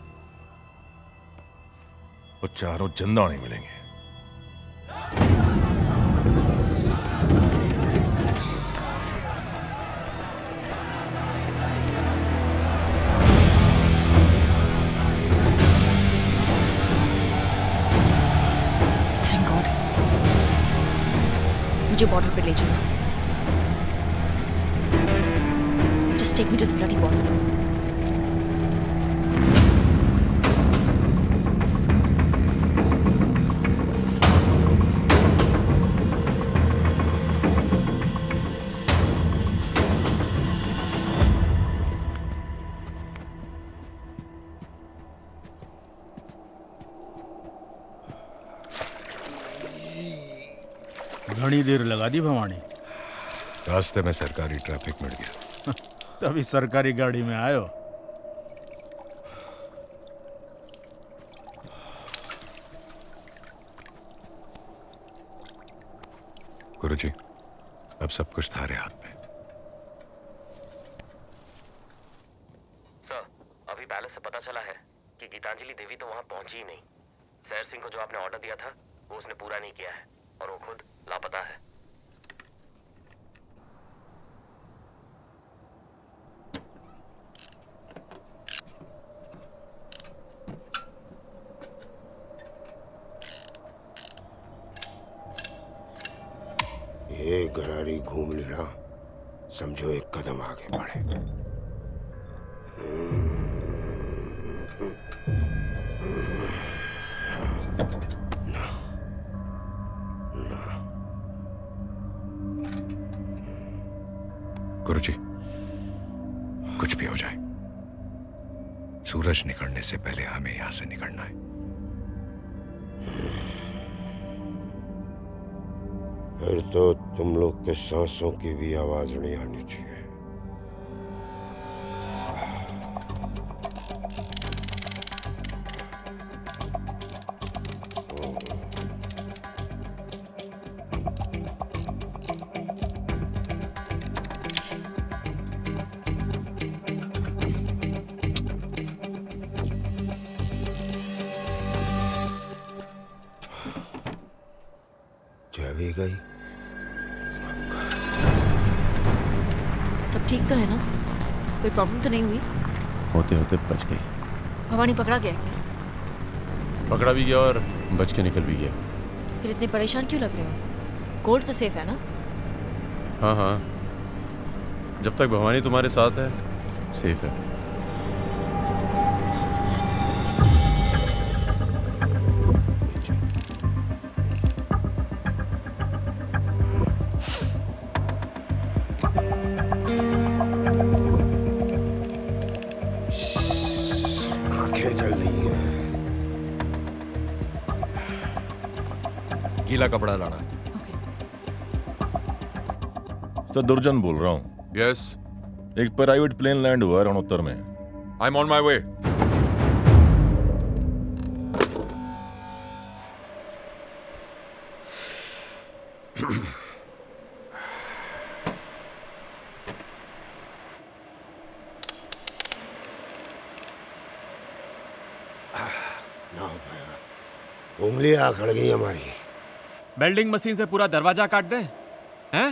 वो चारों जिंदा नहीं मिलेंगे। Thank God. मुझे बॉर्डर पे ले चलो। Just take me to the bloody border. घनी देर लगा दी भवानी। रास्ते में सरकारी ट्रैफिक मिल गया। तभी सरकारी गाड़ी में आयो। गुरुजी, अब सब कुछ थारे हाथ में। सर, अभी पैलेस से पता चला है कि गीतांजलि देवी तो वहां पहुंची ही नहीं। सहर सिंह को जो आपने ऑर्डर दिया था वो उसने पूरा नहीं किया है और वो खुद लापता है। ये गरारी घूम लेना, समझो एक कदम आगे बढ़े। ना, ना। गुरुजी, कुछ भी हो जाए, सूरज निकलने से पहले हमें यहां से निकलना है। फिर तो तुम लोग के सांसों की भी आवाज नहीं आनी चाहिए। चली गई। सब ठीक तो है ना? कोई प्रॉब्लम तो नहीं हुई? होते होते बच गई। भवानी पकड़ा गया क्या? पकड़ा भी गया और बच के निकल भी गया। फिर इतने परेशान क्यों लग रहे हो? गोल्ड तो सेफ है ना? हाँ हाँ, जब तक भवानी तुम्हारे साथ है सेफ है। आंखें जल रही हैं। गीला कपड़ा लाना। सर दुर्जन बोल रहा हूँ। यस। एक प्राइवेट प्लेन लैंड हुआ है रणोत्तर में। I am on my way. ना हो पाएगा, उंगलियां अकड़ गई हमारी। वेल्डिंग मशीन से पूरा दरवाजा काट दे हैं?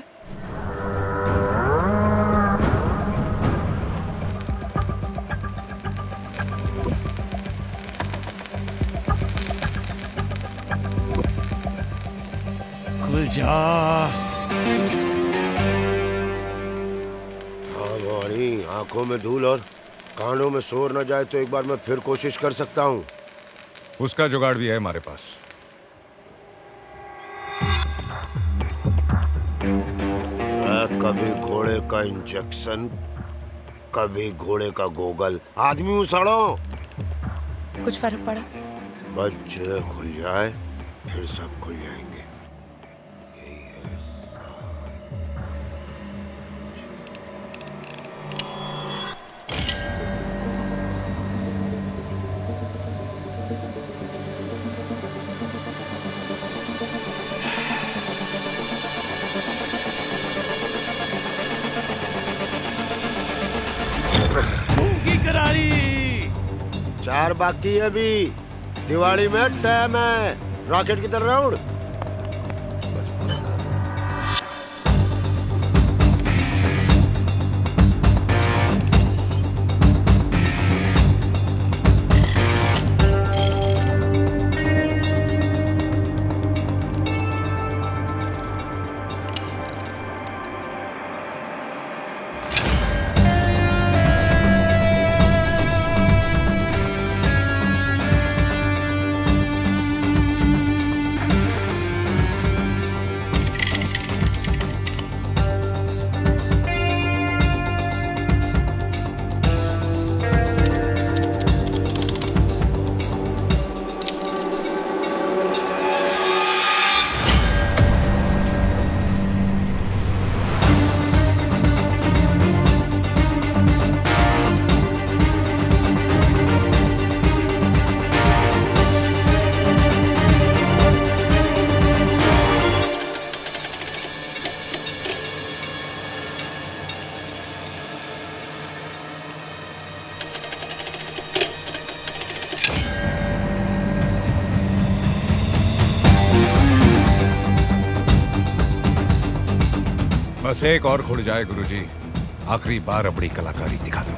खुल जा। हाँ भवानी, आंखों में धूल और कानों में शोर न जाए तो एक बार मैं फिर कोशिश कर सकता हूँ। उसका जुगाड़ भी है हमारे पास। कभी घोड़े का इंजेक्शन, कभी घोड़े का गोगल। आदमी उसाड़ो। कुछ फर्क पड़ा? बस खुल जाए फिर सब खुल जाएंगे। करारी 4 बाकी है अभी। दिवाली में टाइम है। रॉकेट की तरह उड़। बस एक और खुल जाए गुरुजी, आखिरी बार अपनी कलाकारी दिखा दो।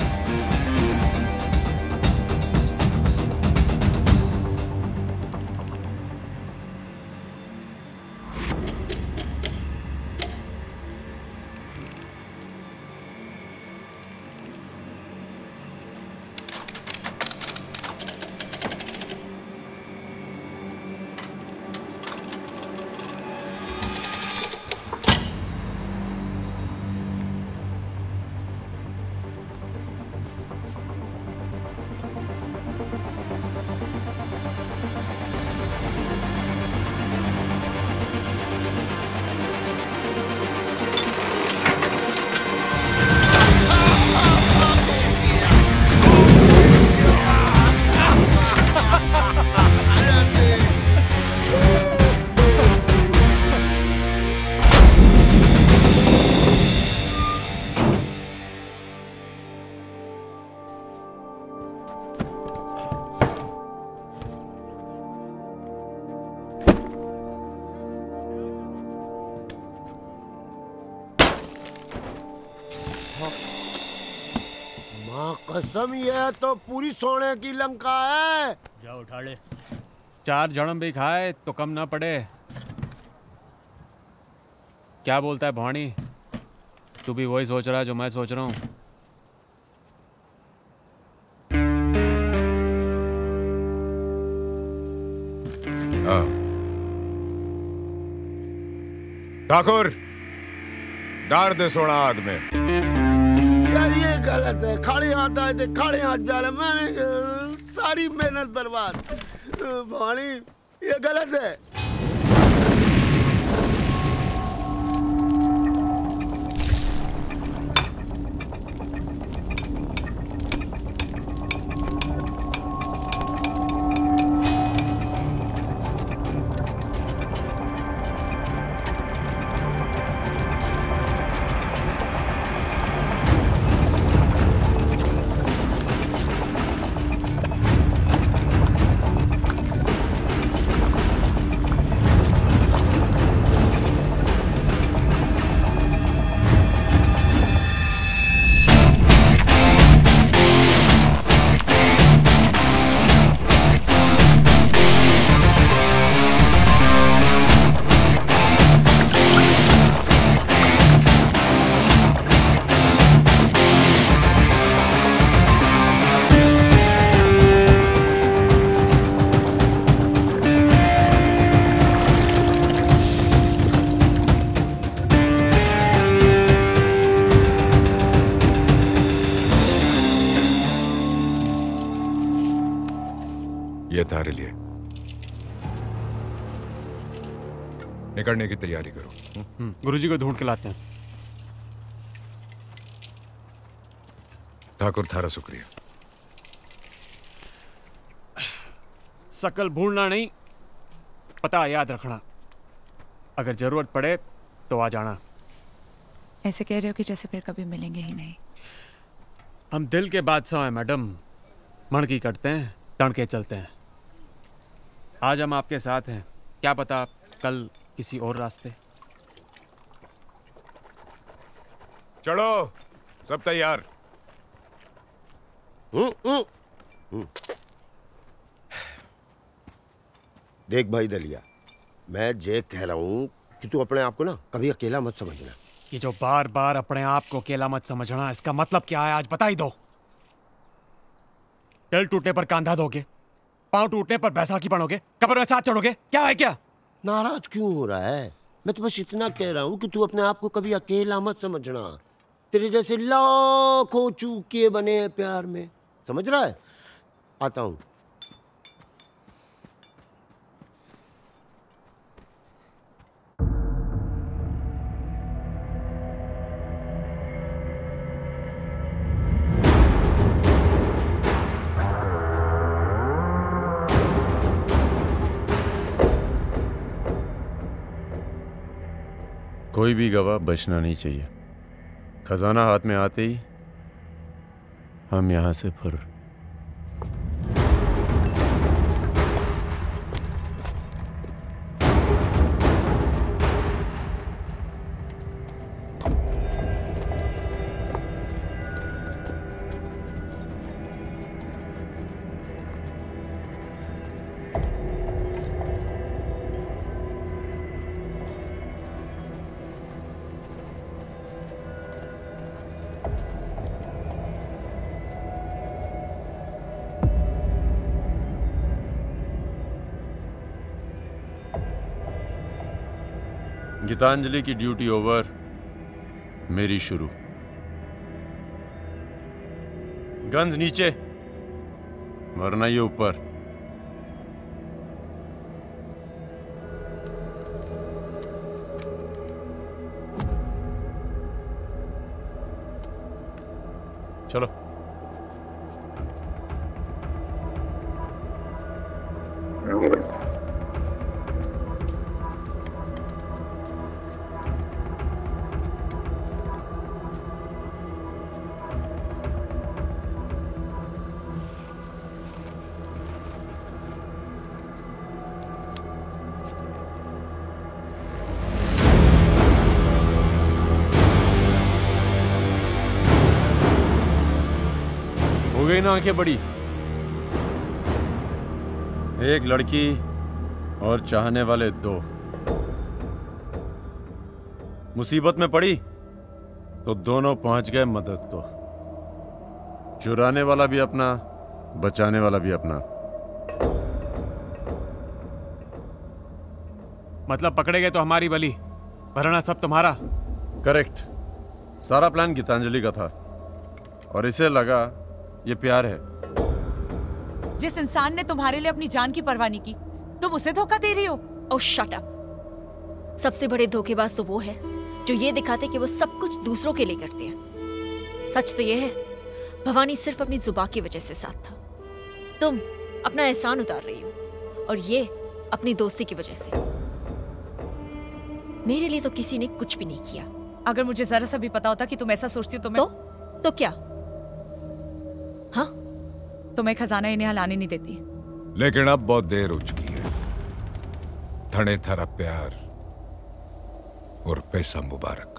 कसम, ये तो पूरी सोने की लंका है। जाओ उठा ले। 4 जन्म भी खाए तो कम ना पड़े। क्या बोलता है भवानी? तू भी वही सोच रहा है जो मैं सोच रहा हूँ? ठाकुर, डाल दे सोना आग में। यार ये गलत है, खाली हाथ आए थे खाली हाथ जा रहे, मैंने सारी मेहनत बर्बाद। भवानी ये गलत है। ये तारे लिए निकलने की तैयारी करो। गुरुजी को ढूंढ के लाते हैं। ठाकुर थारा शुक्रिया। सकल भूलना नहीं, पता याद रखना। अगर जरूरत पड़े तो आ जाना। ऐसे कह रहे हो कि जैसे फिर कभी मिलेंगे ही नहीं। हम दिल के बादशाह हैं मैडम, मणकी करते हैं, तण के चलते हैं। आज हम आपके साथ हैं, क्या पता कल किसी और रास्ते। चलो सब तैयार। देख भाई दलिया, मैं जे कह रहा हूं कि तू अपने आप को ना कभी अकेला मत समझना। ये जो बार बार अपने आप को अकेला मत समझना, इसका मतलब क्या है आज बता ही दो। दिल टूटने पर कांधा दोगे, पांव टूटने पर बैसाखी बनोगे, कब्र में साथ चढ़ोगे, क्या है क्या? नाराज क्यों हो रहा है? मैं तो बस इतना कह रहा हूं कि तू अपने आप को कभी अकेला मत समझना। तेरे जैसे लाखों चूके बने हैं प्यार में, समझ रहा है? आता हूं। कोई भी गवाह बचना नहीं चाहिए। खजाना हाथ में आते ही हम यहां से फुर। गीतांजलि की ड्यूटी ओवर, मेरी शुरू। गन्स नीचे, वरना ये ऊपर। चलो हो गई ना आंखें बड़ी। एक लड़की और चाहने वाले दो। मुसीबत में पड़ी तो दोनों पहुंच गए मदद को। चुराने वाला भी अपना, बचाने वाला भी अपना। मतलब पकड़े गए तो हमारी बली, भरना सब तुम्हारा। करेक्ट। सारा प्लान गीतांजलि का था और इसे लगा ये प्यार है। जिस इंसान ने तुम्हारे लिए अपनी जान की परवाह नहीं की, तुम उसे धोखा दे रही हो। Oh shut up. सबसे बड़े धोखेबाज तो वो है जो ये दिखाते कि वो सब कुछ दूसरों के लिए करते हैं। सच तो ये है, भवानी सिर्फ अपनी जुबान की वजह से साथ था। तुम अपना एहसान उतार रही हो और ये अपनी दोस्ती की वजह से। मेरे लिए तो किसी ने कुछ भी नहीं किया। अगर मुझे जरा सा भी पता होता कि तुम ऐसा सोचती हो तो मैं तो क्या? हाँ, तुम्हें खजाना इन्हें लाने नहीं देती। लेकिन अब बहुत देर हो चुकी है। थने थारा प्यार और पैसा मुबारक।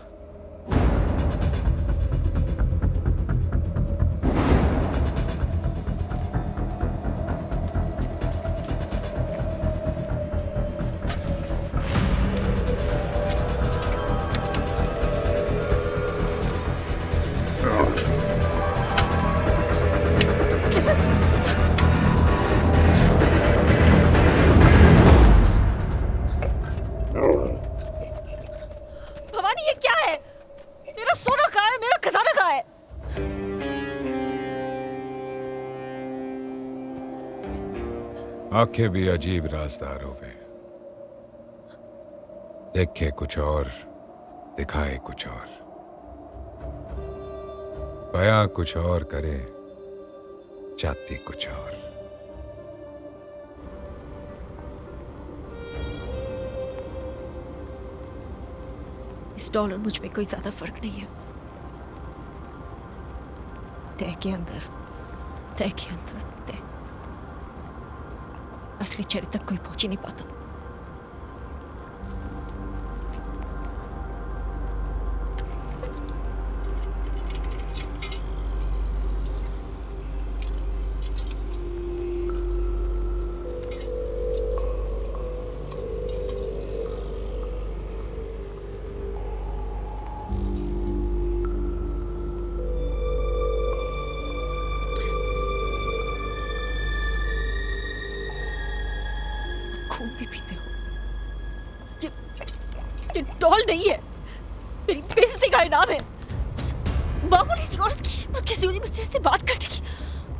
आंखें भी अजीब राजदार हो गए। देखे कुछ और, दिखाए कुछ और, बयां कुछ और करे, चाहती कुछ और। इस डॉल और मुझ में कोई ज्यादा फर्क नहीं है। तय के अंदर, तय के अंदर तय। असली चेहरे तक कोई पहुंच ही नहीं पाता। खून भी पीते हो। ये डॉल नहीं है, मेरी बेइज्जती का इनाम है। मामूली सी औरत की हिम्मत कैसी होती मुझसे ऐसे बात करने की।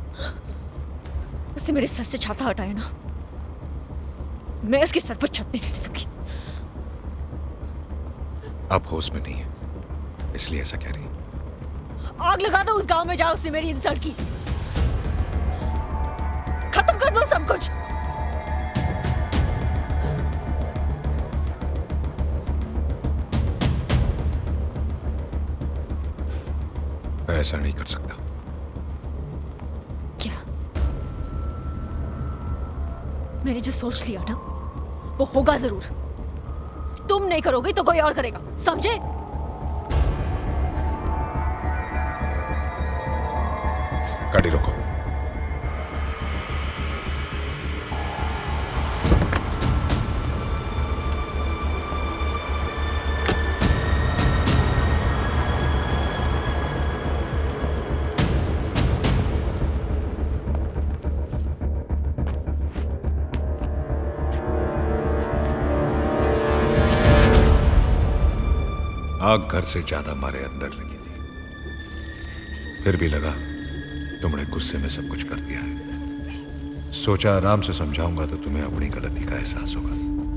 उसने मेरे सर से छाता हटाया ना, मैं उसके सर पर छत नहीं रहने दूंगी। आप होश में नहीं है, इसलिए ऐसा कह रही है। आग लगा दो उस गांव में जहां उसने मेरी इंसल्ट की। खत्म कर दो सब कुछ। मैं ऐसा नहीं कर सकता। क्या? मैंने जो सोच लिया ना, वो होगा जरूर। तुम नहीं करोगे तो कोई और करेगा, समझे? गाड़ी रोको। आग घर से ज्यादा हमारे अंदर लगी थी, फिर भी लगा तुमने गुस्से में सब कुछ कर दिया है। सोचा आराम से समझाऊंगा तो तुम्हें अपनी गलती का एहसास होगा।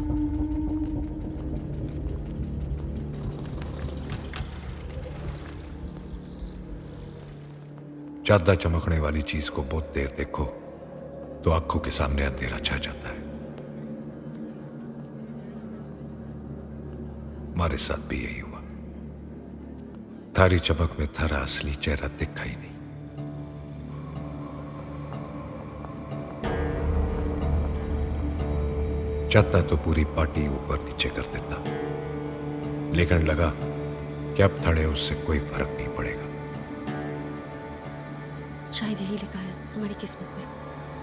ज्यादा चमकने वाली चीज को बहुत देर देखो तो आंखों के सामने अंधेरा छा जाता है। हमारे साथ भी यही हुआ। थारी चमक में थारा असली चेहरा दिखा ही नहीं। चाहता तो पूरी पार्टी ऊपर नीचे कर देता, लेकिन लगा कि अब थड़े उससे कोई फर्क नहीं पड़ेगा। शायद यही लिखा है हमारी किस्मत में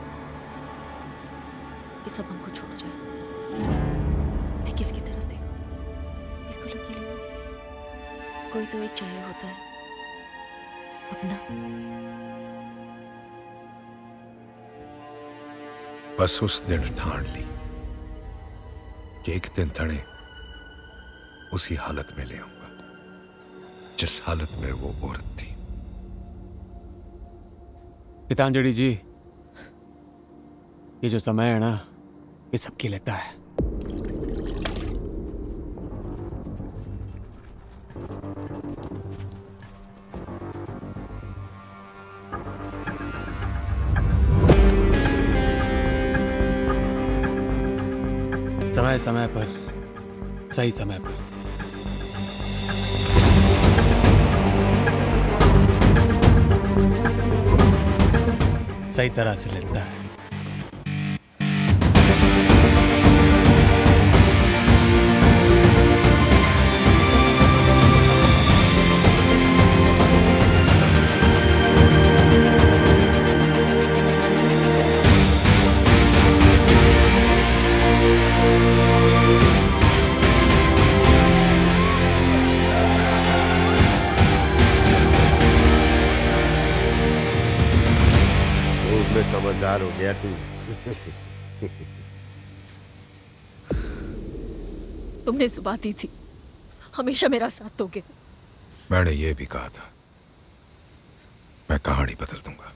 कि सब हमको छोड़ जाए। मैं किसकी तरफ देख? बिल्कुल अकेले हूं। कोई तो एक चाहिए होता है अपना। बस उस दिन ठान ली कि एक दिन थड़े उसी हालत में ले आऊंगा जिस हालत में वो औरत थी। गीतांजलि जी, ये जो समय है ना, ये सबकी लेता है। समय समय पर, सही समय पर। सही तरह से लेता है। समझदार हो गया तू। तुमने जुबान दी थी, हमेशा मेरा साथ दोगे। मैंने ये भी कहा था, मैं कहानी बदल दूंगा।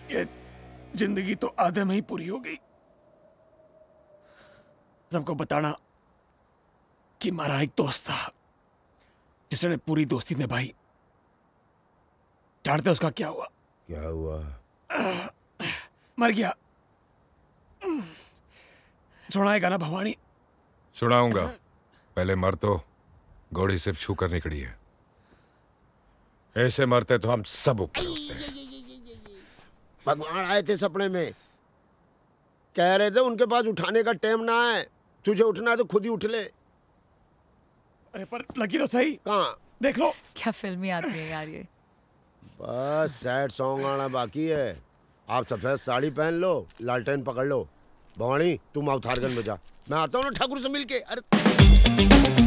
ये जिंदगी तो आधे में ही पूरी हो गई। सबको बताना कि हमारा एक दोस्त था जिसने पूरी दोस्ती निभाई। जानते उसका क्या हुआ? क्या हुआ? मर गया। सुनाएगा ना भवानी? सुनाऊंगा, पहले मर तो। घोड़ी सिर्फ छू कर निकली है, ऐसे मरते तो हम सब ऊपर उठते हैं। भगवान आए थे सपने में, कह रहे थे उनके पास उठाने का टाइम ना है, तुझे उठना है तो खुद ही उठ ले। अरे पर लगी तो सही। कहाँ? देख लो। क्या फिल्मी आदमी है यार ये। बस सैड सॉन्ग आना बाकी है। आप सफेद साड़ी पहन लो, लालटेन पकड़ लो। भवानी तुम अवतारगंज में जा, मैं आता हूँ ना ठाकुर से मिलके। अरे